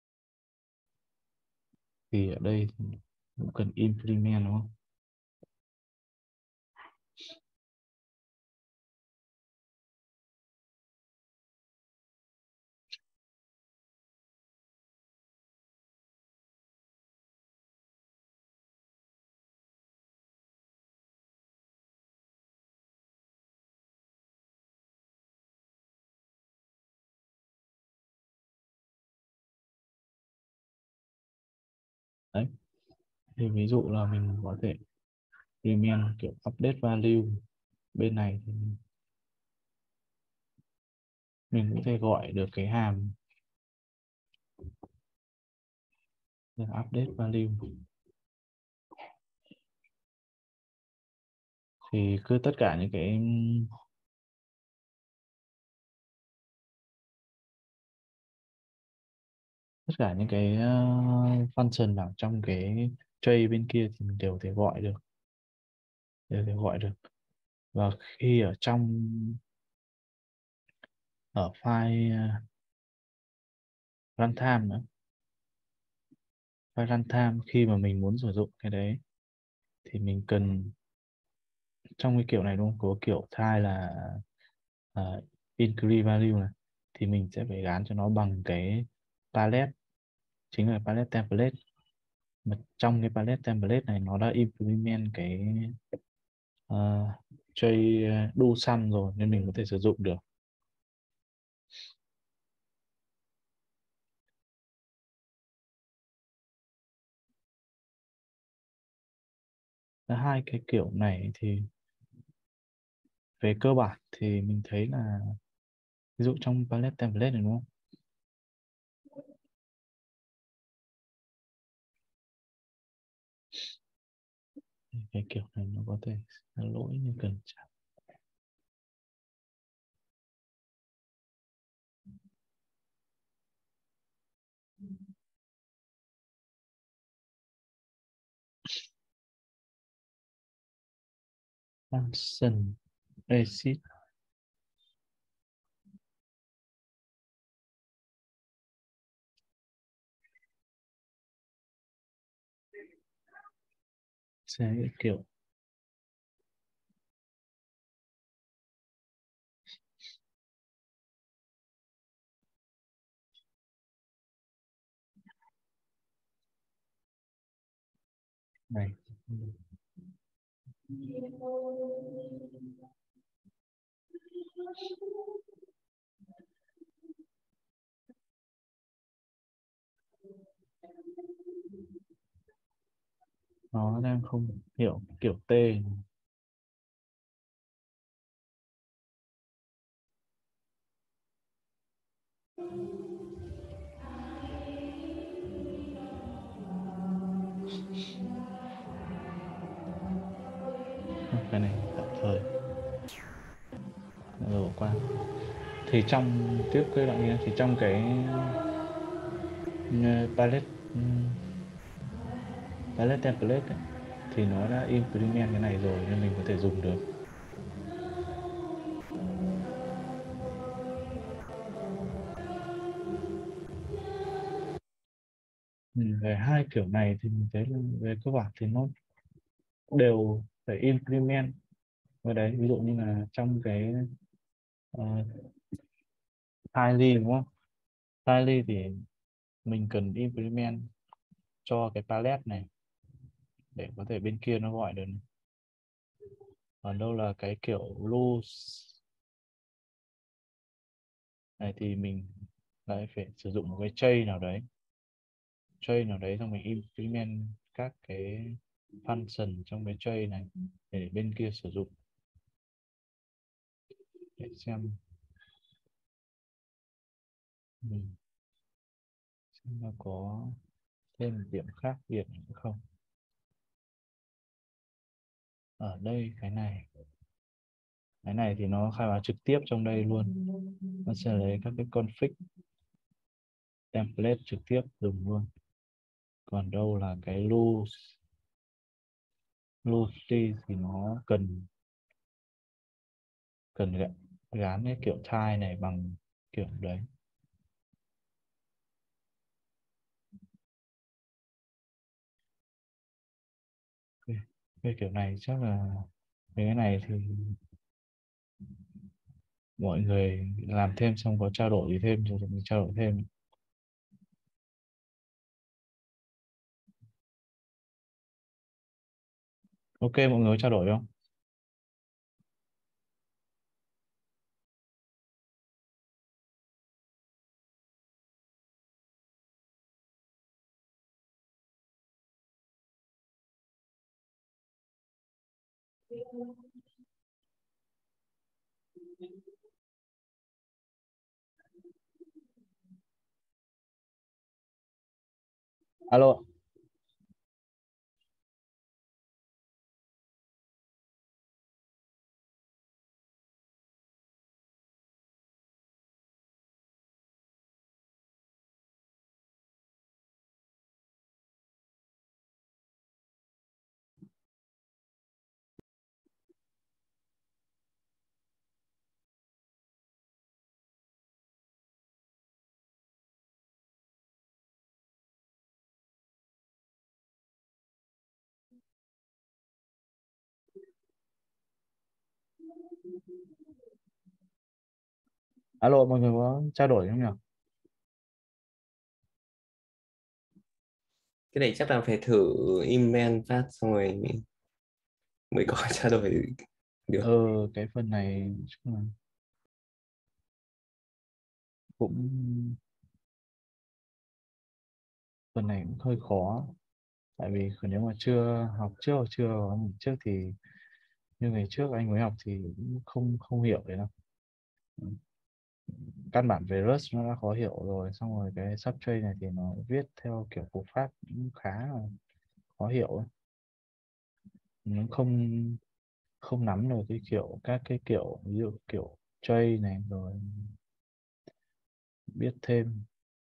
thì ở đây thì cũng cần implement đúng không? Đấy, thì ví dụ là mình có thể implement kiểu update value bên này thì mình có thể gọi được cái hàm là update value. Thì cứ tất cả những cái tất cả những cái uh, function nào trong cái tray bên kia thì mình đều thể gọi được, đều thể gọi được. Và khi ở trong ở file uh, runtime nữa, file runtime khi mà mình muốn sử dụng cái đấy thì mình cần trong cái kiểu này đúng không, có kiểu thay là uh, increase value này, thì mình sẽ phải gán cho nó bằng cái palette, chính là palette template. Mà trong cái palette template này nó đã implement cái uh, chơi do sum rồi nên mình có thể sử dụng được. Hai cái kiểu này thì về cơ bản thì mình thấy là ví dụ trong palette template này đúng không, cái kiểu này nó có thể là lỗi như cần trả. Function exit sẽ kiểu này. Nó đang không hiểu kiểu T. Cái này tạm thời rồi bỏ qua. Thì trong tiếp cái đoạn kia thì trong cái uh, palette um, palette template ấy, thì nó đã implement cái này rồi nên mình có thể dùng được. Ừ, về hai kiểu này thì mình thấy là về cơ bản thì nó đều phải implement ở đấy. Ví dụ như là trong cái uh, tidy đúng không, tidy thì mình cần implement cho cái palette này để có thể bên kia nó gọi được. Còn đâu là cái kiểu loose này thì mình lại phải sử dụng một cái chain nào đấy, chain nào đấy xong mình implement các cái function trong cái chain này để bên kia sử dụng. Để xem mình xem nó có thêm điểm khác biệt nữa không. Ở đây cái này cái này thì nó khai báo trực tiếp trong đây luôn, nó sẽ lấy các cái config template trực tiếp dùng luôn. Còn đâu là cái loose loose thì nó cần cần gắn, gắn cái kiểu tie này bằng kiểu đấy. Okay. Cái kiểu này chắc là cái này thì mọi người làm thêm xong có trao đổi gì thêm rồi mình trao đổi thêm. Ok, mọi người có trao đổi không? Alo. Alo, mọi người có trao đổi không nhỉ? Cái này chắc là phải thử email phát xong rồi mới có trao đổi được. Ờ, cái phần này chung là cũng phần này cũng hơi khó, tại vì nếu mà chưa học trước hoặc chưa có mình trước thì như ngày trước anh mới học thì cũng không không hiểu đấy đâu. Căn bản về Rust nó đã khó hiểu rồi, xong rồi cái substrate này thì nó viết theo kiểu code pháp cũng khá là khó hiểu ấy. Nó không không nắm được cái kiểu các cái kiểu ví dụ kiểu trade này, rồi biết thêm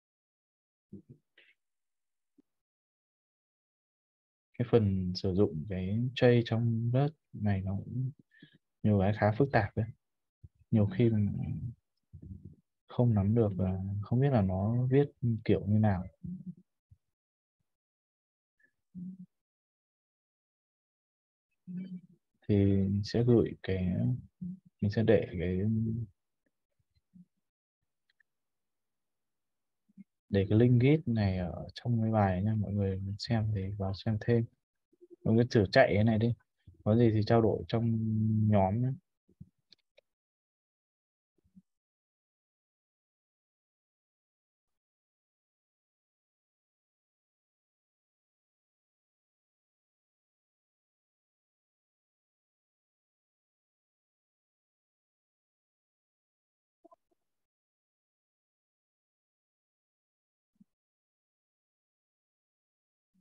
cái phần sử dụng cái trade trong Rust này nó cũng nhiều cái khá phức tạp đấy, nhiều khi mình không nắm được và không biết là nó viết kiểu như nào. Thì mình sẽ gửi cái mình sẽ để cái để cái link git này ở trong cái bài nha, mọi người xem thì vào xem thêm. Mọi người thử chạy cái này đi, có gì thì trao đổi trong nhóm nhé.